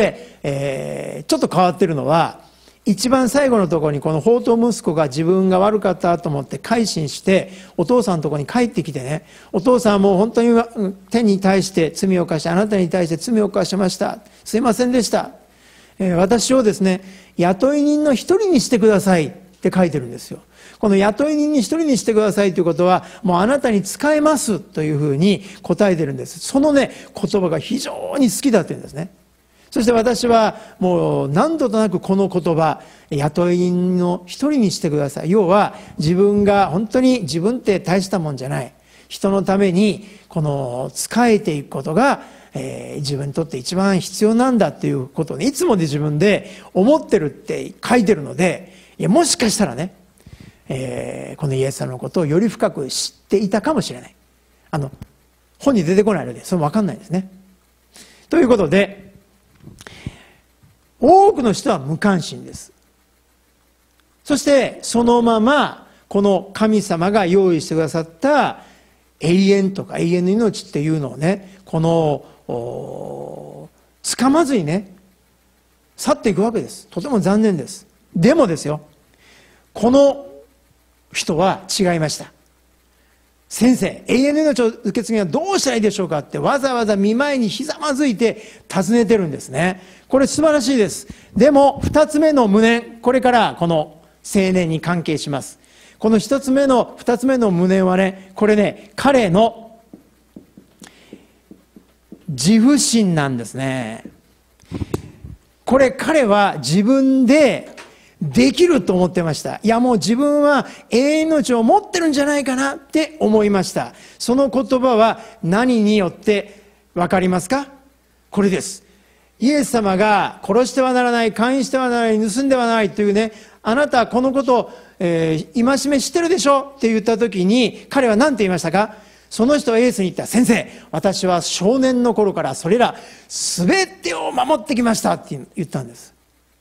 ちょっと変わってるのは、一番最後のところにこの放蕩息子が自分が悪かったと思って改心して、お父さんのところに帰ってきてね、お父さんはもう本当に手に対して罪を犯して、あなたに対して罪を犯しました。すいませんでした。私をですね、雇い人の一人にしてくださいって書いてるんですよ。この雇い人に一人にしてくださいということは、もうあなたに仕えますというふうに答えてるんです。そのね、言葉が非常に好きだっていうんですね。そして私はもう何度となくこの言葉、雇い人の一人にしてください。要は自分が本当に自分って大したもんじゃない。人のためにこの仕えていくことが、自分にとって一番必要なんだっていうことを、ね、いつもで自分で思ってるって書いてるので、もしかしたらね、このイエス様のことをより深く知っていたかもしれない。本に出てこないのでそれも分かんないですね。ということで、多くの人は無関心です。そしてそのままこの神様が用意してくださった永遠とか永遠の命っていうのをね、掴まずにね、去っていくわけです。とても残念です。でもですよ、この人は違いました。先生、永遠の命を受け継ぐにはどうしたらいいでしょうかってわざわざ見舞いにひざまずいて尋ねてるんですね。これ素晴らしいです。でも二つ目の無念、これからこの青年に関係します。この二つ目の無念はね、これね、彼の自負心なんですね。 これ彼は自分でできると思ってました。いやもう自分は永遠の命を持ってるんじゃないかなって思いました。その言葉は何によってわかりますか？これです。イエス様が殺してはならない、姦淫してはならない、盗んではならないというね、あなたはこのことを、戒め知ってるでしょって言った時に彼は何て言いましたか？その人はイエスに言った。先生、私は少年の頃からそれら全てを守ってきましたって言ったんです。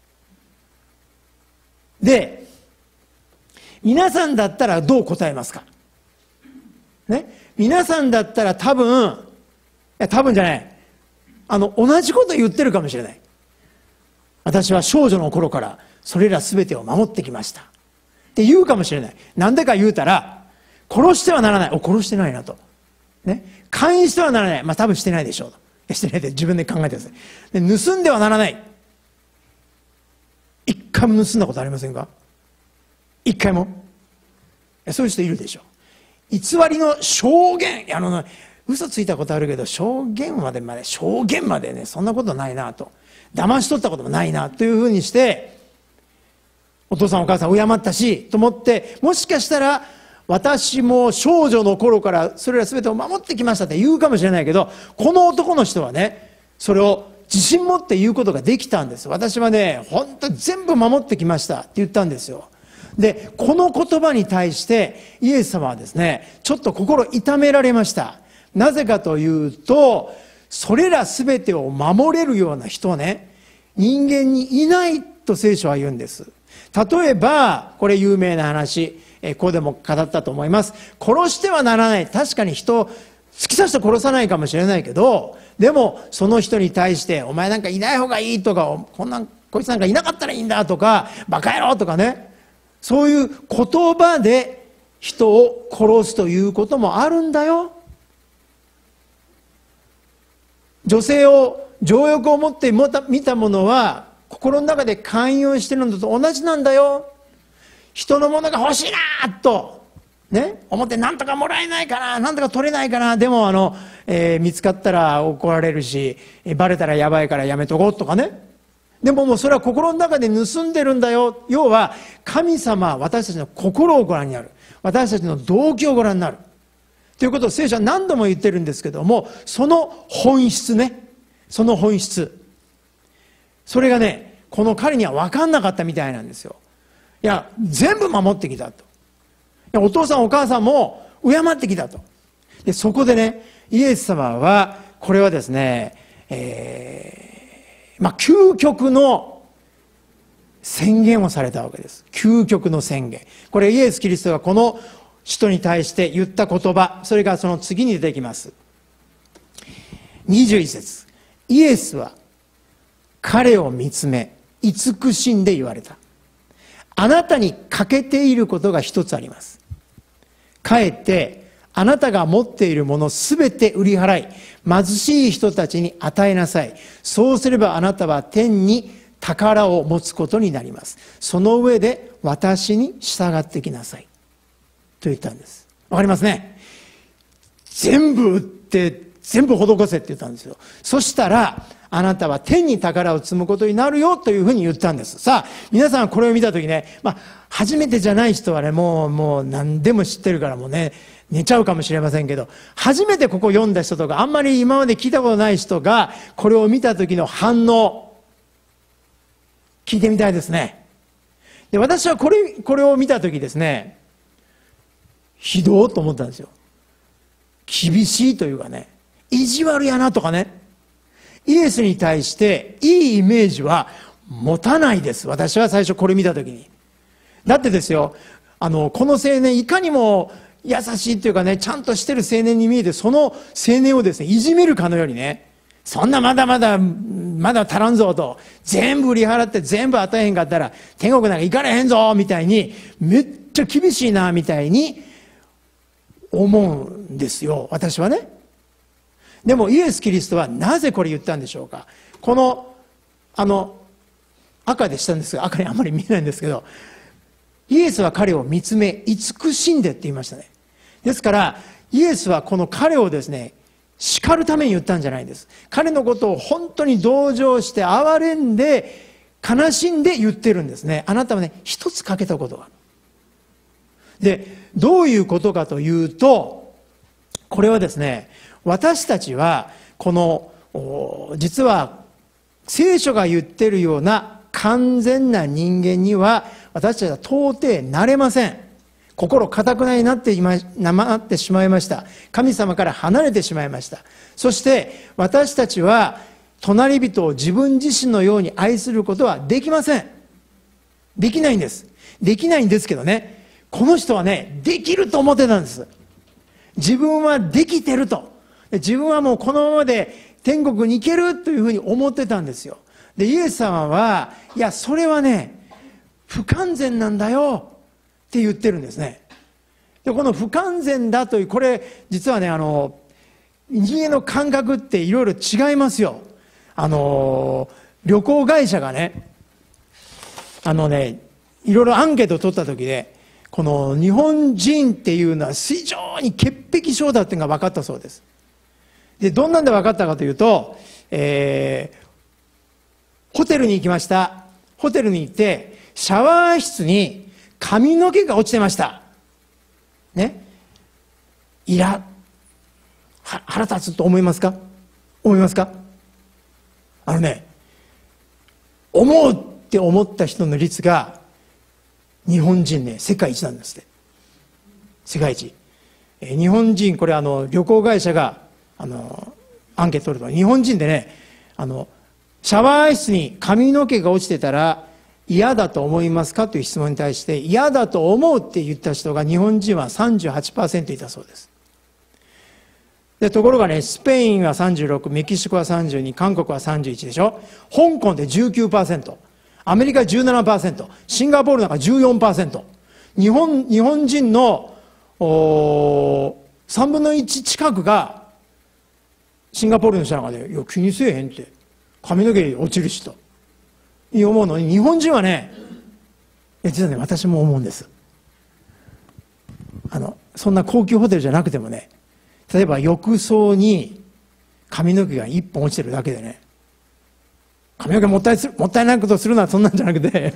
で、皆さんだったらどう答えますかね？皆さんだったら多分じゃない、同じこと言ってるかもしれない。私は少女の頃からそれら全てを守ってきましたって言うかもしれない。なんでか言うたら、殺してはならない。殺してないなと。ね。姦淫してはならない。多分してないでしょうと。してないで自分で考えてください。で、盗んではならない。一回も盗んだことありませんか？一回も。そういう人いるでしょう。偽りの証言。嘘ついたことあるけど、証言までね、そんなことないなと。騙し取ったこともないなというふうにして、お父さんお母さん敬ったしと思って、もしかしたら私も少女の頃からそれら全てを守ってきましたって言うかもしれないけど、この男の人はね、それを自信持って言うことができたんです。私はね、本当に全部守ってきましたって言ったんですよ。で、この言葉に対してイエス様はですね、ちょっと心痛められました。なぜかというと、それら全てを守れるような人はね、人間にいないと聖書は言うんです。例えば、これ有名な話、ここでも語ったと思います。殺してはならない。確かに人を突き刺して殺さないかもしれないけど、でもその人に対して、お前なんかいない方がいいとか、こいつなんかいなかったらいいんだとか、バカ野郎とかね、そういう言葉で人を殺すということもあるんだよ。女性を情欲を持って見たものは心の中で勧誘してるのと同じなんだよ。人のものが欲しいなとね、思って何とかもらえないかな、何とか取れないかな、でも見つかったら怒られるし、バレたらやばいからやめとこうとかね。でももうそれは心の中で盗んでるんだよ。要は神様は私たちの心をご覧になる。私たちの動機をご覧になる。ということを聖書は何度も言ってるんですけども、その本質ね、その本質。それがね、この彼には分かんなかったみたいなんですよ。いや、全部守ってきたと。いや、お父さんお母さんも敬ってきたと。で、そこでね、イエス様は、これはですね、究極の宣言をされたわけです。究極の宣言。これイエス・キリストがこの人に対して言った言葉、それがその次に出てきます。21節。イエスは彼を見つめ、慈しんで言われた。あなたに欠けていることが一つあります。かえってあなたが持っているものすべて売り払い、貧しい人たちに与えなさい。そうすればあなたは天に宝を持つことになります。その上で私に従ってきなさい。と言ったんです。わかりますね。全部売って全部施せって言ったんですよ。そしたらあなたは天に宝を積むことになるよというふうに言ったんです。さあ皆さんこれを見たときね、初めてじゃない人はね、もう何でも知ってるからもうね、寝ちゃうかもしれませんけど、初めてここ読んだ人とかあんまり今まで聞いたことない人がこれを見た時の反応聞いてみたいですね。で、私はこれを見た時ですね、ひどーと思ったんですよ。厳しいというかね、意地悪やなとかね、イエスに対していいイメージは持たないです。私は最初これ見た時に。だってですよ、この青年いかにも優しいというかね、ちゃんとしてる青年に見えて、その青年をですね、いじめるかのようにね、そんなまだ足らんぞと、全部売り払って全部与えへんかったら天国なんか行かれへんぞみたいに、めっちゃ厳しいなみたいに思うんですよ、私はね。でもイエス・キリストはなぜこれ言ったんでしょうか。この赤でしたんですが、赤にあんまり見えないんですけど、イエスは彼を見つめ慈しんでって言いましたね。ですからイエスはこの彼をですね、 叱るために言ったんじゃないんです。彼のことを本当に同情して憐れんで悲しんで言ってるんですね。あなたはね、一つ欠けたことがある。で、どういうことかというと、これはですね、私たちはこの実は聖書が言ってるような完全な人間には私たちは到底なれません。心堅くなになってしまいました。神様から離れてしまいました。そして私たちは隣人を自分自身のように愛することはできません。できないんです。できないんですけどね、この人はね、できると思ってたんです。自分はできてると。自分はもうこのままで天国に行けるというふうに思ってたんですよ。で、イエス様は、いや、それはね、不完全なんだよって言ってるんですね。で、この不完全だという、これ、実はね、人間の感覚っていろいろ違いますよ。旅行会社がね、いろいろアンケートを取った時で、この日本人っていうのは非常に潔癖症だっていうのが分かったそうです。で、どんなんで分かったかというと、ホテルに行きました。ホテルに行って、シャワー室に髪の毛が落ちてました。ね。腹立つと思いますか？思いますか？思うって思った人の率が、日本人ね、世界一なんですって。世界一。日本人、これ旅行会社が、アンケート取ると、日本人でね、シャワー室に髪の毛が落ちてたら嫌だと思いますかという質問に対して、嫌だと思うって言った人が日本人は 38% いたそうです。で、ところがね、スペインは36、メキシコは32、韓国は31でしょ。香港で 19%、アメリカ 17%、シンガポールなんか 14%。日本人の3分の1近くが、シンガポールの人なんかで、いや、気にせえへんって、髪の毛落ちるしと思うのに、日本人はね、実はね、私も思うんです。そんな高級ホテルじゃなくてもね、例えば浴槽に髪の毛が一本落ちてるだけでね、髪の毛もったいないことをするのはそんなんじゃなくて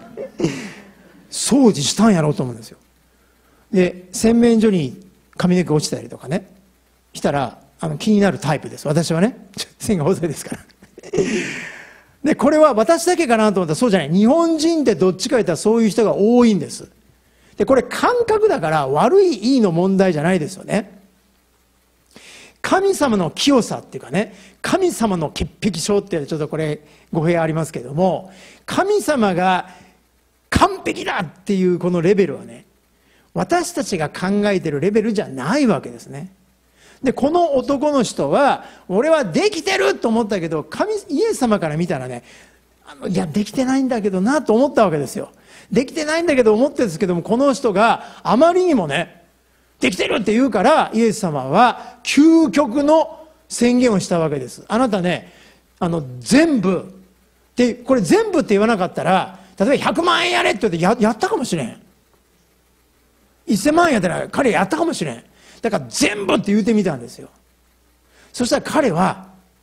掃除したんやろうと思うんですよ。で、洗面所に髪の毛落ちたりとかねしたら気になるタイプです。私はね、線が細いですからで、これは私だけかなと思ったらそうじゃない。日本人ってどっちか言ったらそういう人が多いんです。で、これ感覚だから悪いいいの問題じゃないですよね。神様の清さっていうかね、神様の潔癖症ってちょっとこれ語弊ありますけども、神様が完璧だっていうこのレベルはね、私たちが考えてるレベルじゃないわけですね。で、この男の人は、俺はできてると思ったけど、イエス様から見たらね、いや、できてないんだけどなと思ったわけですよ。できてないんだけど思ってるんですけども、この人があまりにもね、できてるって言うから、イエス様は究極の宣言をしたわけです。あなたね、全部、で、これ全部って言わなかったら、例えば100万円やれって言ってやったかもしれん。1000万円やったら彼やったかもしれん。だから全部って言うてみたんですよ。そしたら彼は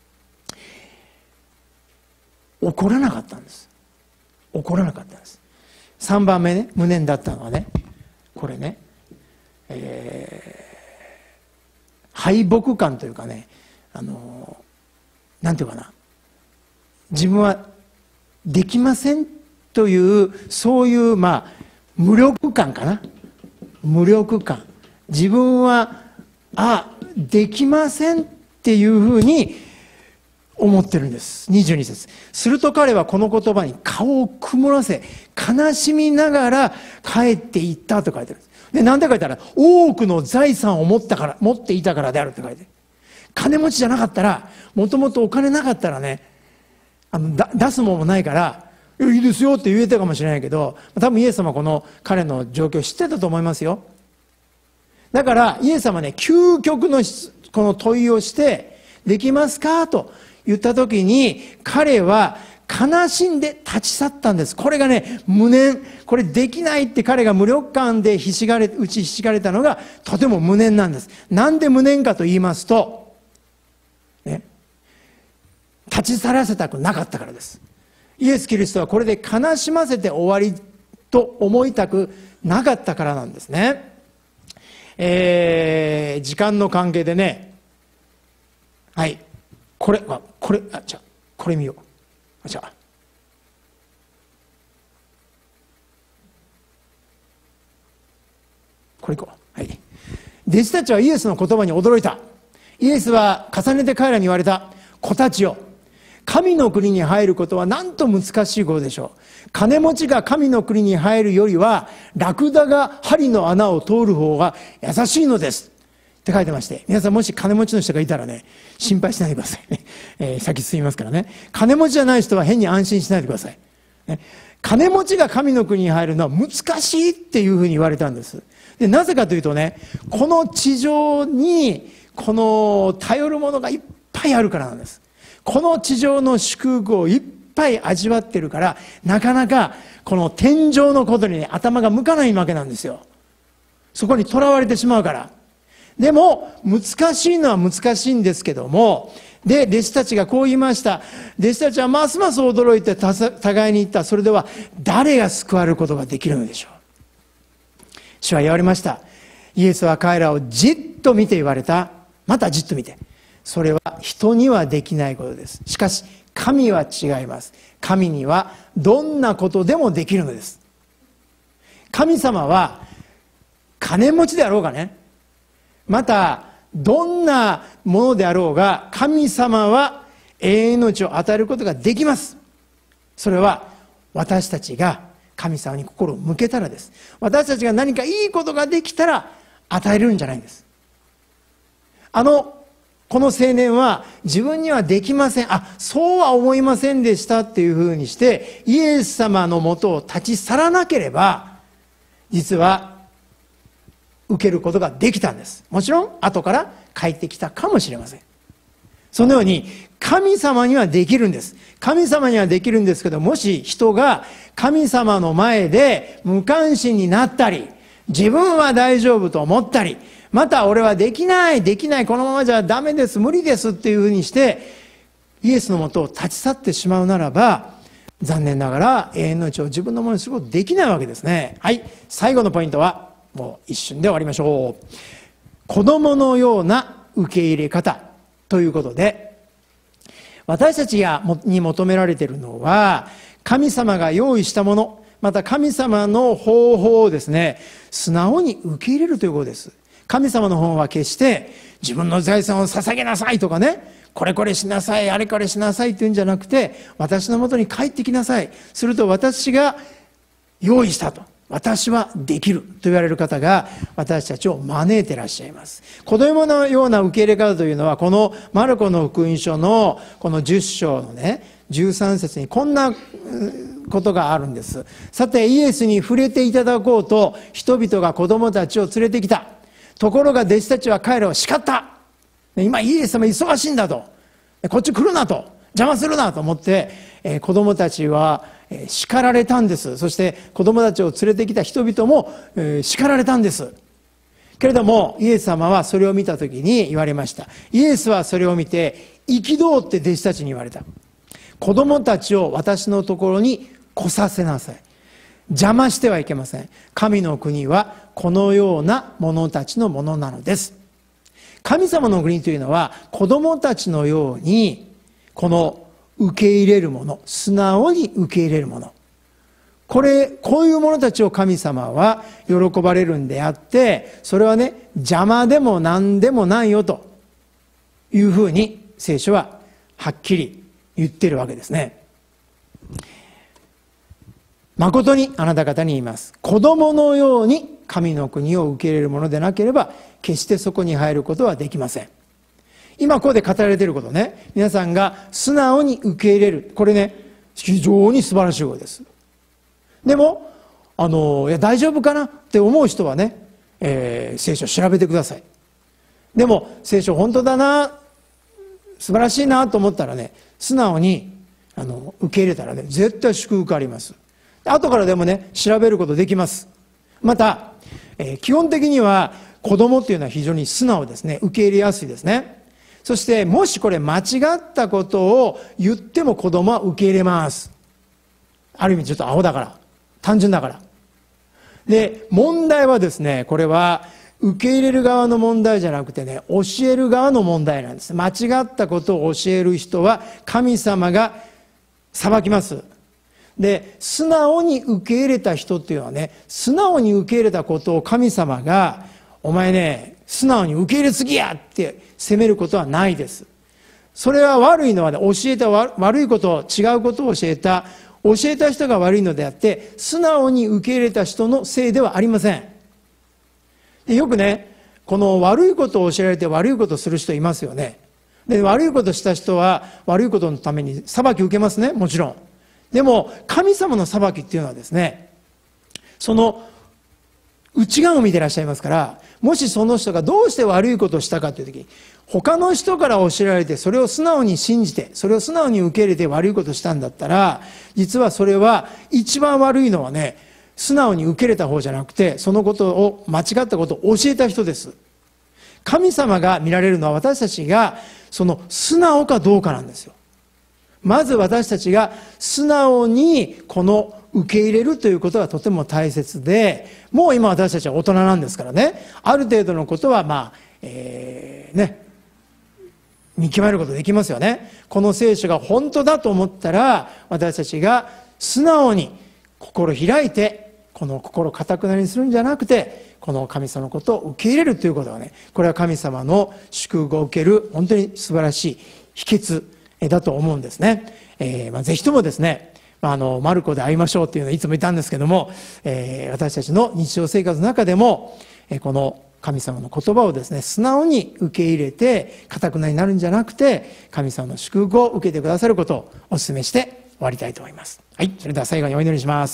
怒らなかったんです。怒らなかったんです。3番目ね、無念だったのはね、これね、敗北感というかね、なんていうかな、自分はできませんというそういう無力感かな。無力感。自分はできませんっていうふうに思ってるんです。22節。すると彼はこの言葉に顔を曇らせ悲しみながら帰っていったと書いてあるんです。で、なんで書いたら多くの財産を持っていたからであるって書いて、金持ちじゃなかったら、もともとお金なかったらね、出すものもないからいいですよって言えたかもしれないけど、多分イエス様はこの彼の状況を知ってたと思いますよ。だからイエス様はね、究極のこの問いをしてできますかと言った時に、彼は悲しんで立ち去ったんです。これがね、無念。これできないって彼が無力感で打ちひしがれたのがとても無念なんです。なんで無念かと言いますと、 立ち去らせたくなかったからです。イエス・キリストはこれで悲しませて終わりと思いたくなかったからなんですね。時間の関係でね、はい、これ見よう。これいこう。はい。弟子たちはイエスの言葉に驚いた。イエスは重ねて彼らに言われた。子たちよ、神の国に入ることはなんと難しいことでしょう。金持ちが神の国に入るよりは、ラクダが針の穴を通る方が優しいのです。って書いてまして、皆さんもし金持ちの人がいたらね、心配しないでくださいね。先進みますからね。金持ちじゃない人は変に安心しないでください。ね、金持ちが神の国に入るのは難しいっていうふうに言われたんです。で、なぜかというとね、この地上に、この頼るものがいっぱいあるからなんです。この地上の祝福をいっぱい味わってるから、なかなかこの天上のことにね、頭が向かないわけなんですよ。そこにとらわれてしまうから。でも、難しいのは難しいんですけども、で、弟子たちがこう言いました。弟子たちはますます驚いて互いに言った。それでは、誰が救われることができるのでしょう。主は言われました。イエスは彼らをじっと見て言われた。またじっと見て。それは人にはできないことです。しかし、神は違います。神にはどんなことでもできるのです。神様は金持ちであろうがね、またどんなものであろうが、神様は永遠の命を与えることができます。それは私たちが神様に心を向けたらです。私たちが何かいいことができたら与えるんじゃないんです。この青年は自分にはできません。そうは思いませんでしたっていうふうにして、イエス様のもとを立ち去らなければ、実は受けることができたんです。もちろん、後から帰ってきたかもしれません。そのように、神様にはできるんです。神様にはできるんですけど、もし人が神様の前で無関心になったり、自分は大丈夫と思ったり、また俺はできない、このままじゃダメです、無理ですっていうふうにして、イエスのもとを立ち去ってしまうならば、残念ながら永遠の命を自分のものにすることできないわけですね。はい、最後のポイントは、もう一瞬で終わりましょう。子供のような受け入れ方ということで、私たちに求められているのは、神様が用意したもの、また神様の方法をですね、素直に受け入れるということです。神様の方は決して自分の財産を捧げなさいとかね、これこれしなさい、あれこれしなさいっていうんじゃなくて、私のもとに帰ってきなさい。すると私が用意したと。私はできると言われる方が私たちを招いていらっしゃいます。子供のような受け入れ方というのは、このマルコの福音書のこの10章のね、13節にこんなことがあるんです。さて、イエスに触れていただこうと人々が子供たちを連れてきた。ところが弟子たちは彼らを叱った。今イエス様忙しいんだと。こっち来るなと。邪魔するなと思って、子供たちは叱られたんです。そして子供たちを連れてきた人々も叱られたんです。けれどもイエス様はそれを見た時に言われました。イエスはそれを見て憤って弟子たちに言われた。子供たちを私のところに来させなさい。邪魔してはいけません。神の国はこのような者たちのものなのです。神様の国というのは子供たちのようにこの受け入れるもの、素直に受け入れるもの、こういう者たちを神様は喜ばれるんであって、それはね、邪魔でも何でもないよというふうに聖書ははっきり言ってるわけですね。誠にあなた方に言います。子供のように神の国を受け入れるものでなければ、決してそこに入ることはできません。今ここで語られていることね、皆さんが素直に受け入れる。これね、非常に素晴らしいことです。でも、いや大丈夫かなって思う人はね、聖書を調べてください。でも、聖書本当だな、素晴らしいなと思ったらね、素直に受け入れたらね、絶対祝福あります。後からでもね、調べることできます。また、基本的には子供っていうのは非常に素直ですね。受け入れやすいですね。 そしてもしこれ間違ったことを言っても子供は受け入れます。ある意味ちょっとアホだから、単純だから。で、問題はですね、これは受け入れる側の問題じゃなくてね、教える側の問題なんです。間違ったことを教える人は神様が裁きます。で、素直に受け入れた人っていうのはね、素直に受け入れたことを神様が、お前ね、素直に受け入れすぎやって責めることはないです。それは悪いのはね、教えた悪いことを、違うことを教えた人が悪いのであって、素直に受け入れた人のせいではありません。で、よくね、この悪いことを教えられて悪いことをする人いますよね。で、悪いことした人は悪いことのために裁き受けますね、もちろん。でも、神様の裁きっていうのはですね、その内側を見ていらっしゃいますから、もしその人がどうして悪いことをしたかというときに、他の人から教えられて、それを素直に信じて、それを素直に受け入れて悪いことをしたんだったら、実はそれは一番悪いのはね、素直に受け入れた方じゃなくて、そのことを、間違ったことを教えた人です。神様が見られるのは私たちがその素直かどうかなんですよ。まず私たちが素直にこの受け入れるということがとても大切で、もう今私たちは大人なんですからね、ある程度のことは見極めることできますよね。この聖書が本当だと思ったら、私たちが素直に心開いて、この心を固くなりにするんじゃなくて、この神様のことを受け入れるということはね、これは神様の祝福を受ける本当に素晴らしい秘訣だと思うんですね。ぜひともですね、マルコで会いましょうっていうのはいつも言ったんですけども、私たちの日常生活の中でも、この神様の言葉をですね、素直に受け入れて固くなになるんじゃなくて、神様の祝福を受けてくださることをお勧めして終わりたいと思います。はい、それでは最後にお祈りします。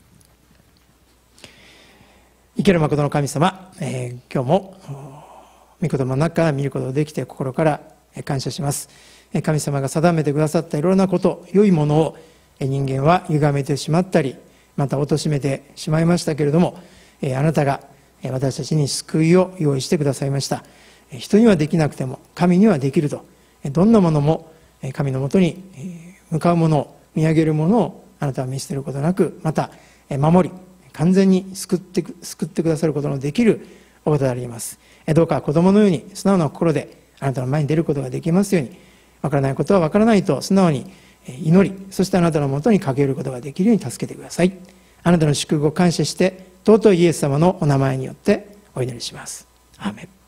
生ける誠の神様、今日も御言葉の中から見ることができて心から感謝します。神様が定めてくださったいろいろなこと、良いものを人間は歪めてしまったり、また貶めてしまいましたけれども、あなたが私たちに救いを用意してくださいました。人にはできなくても神にはできると、どんなものも神のもとに向かうものを、見上げるものをあなたは見捨てることなく、また守り完全に救ってくださることのできるお方であります。どうか子供のように素直な心であなたの前に出ることができますように、わからないことはわからないと素直に祈り、そしてあなたのもとに駆け寄ることができるように助けてください。あなたの祝福を感謝して、尊いイエス様のお名前によってお祈りします。アーメン。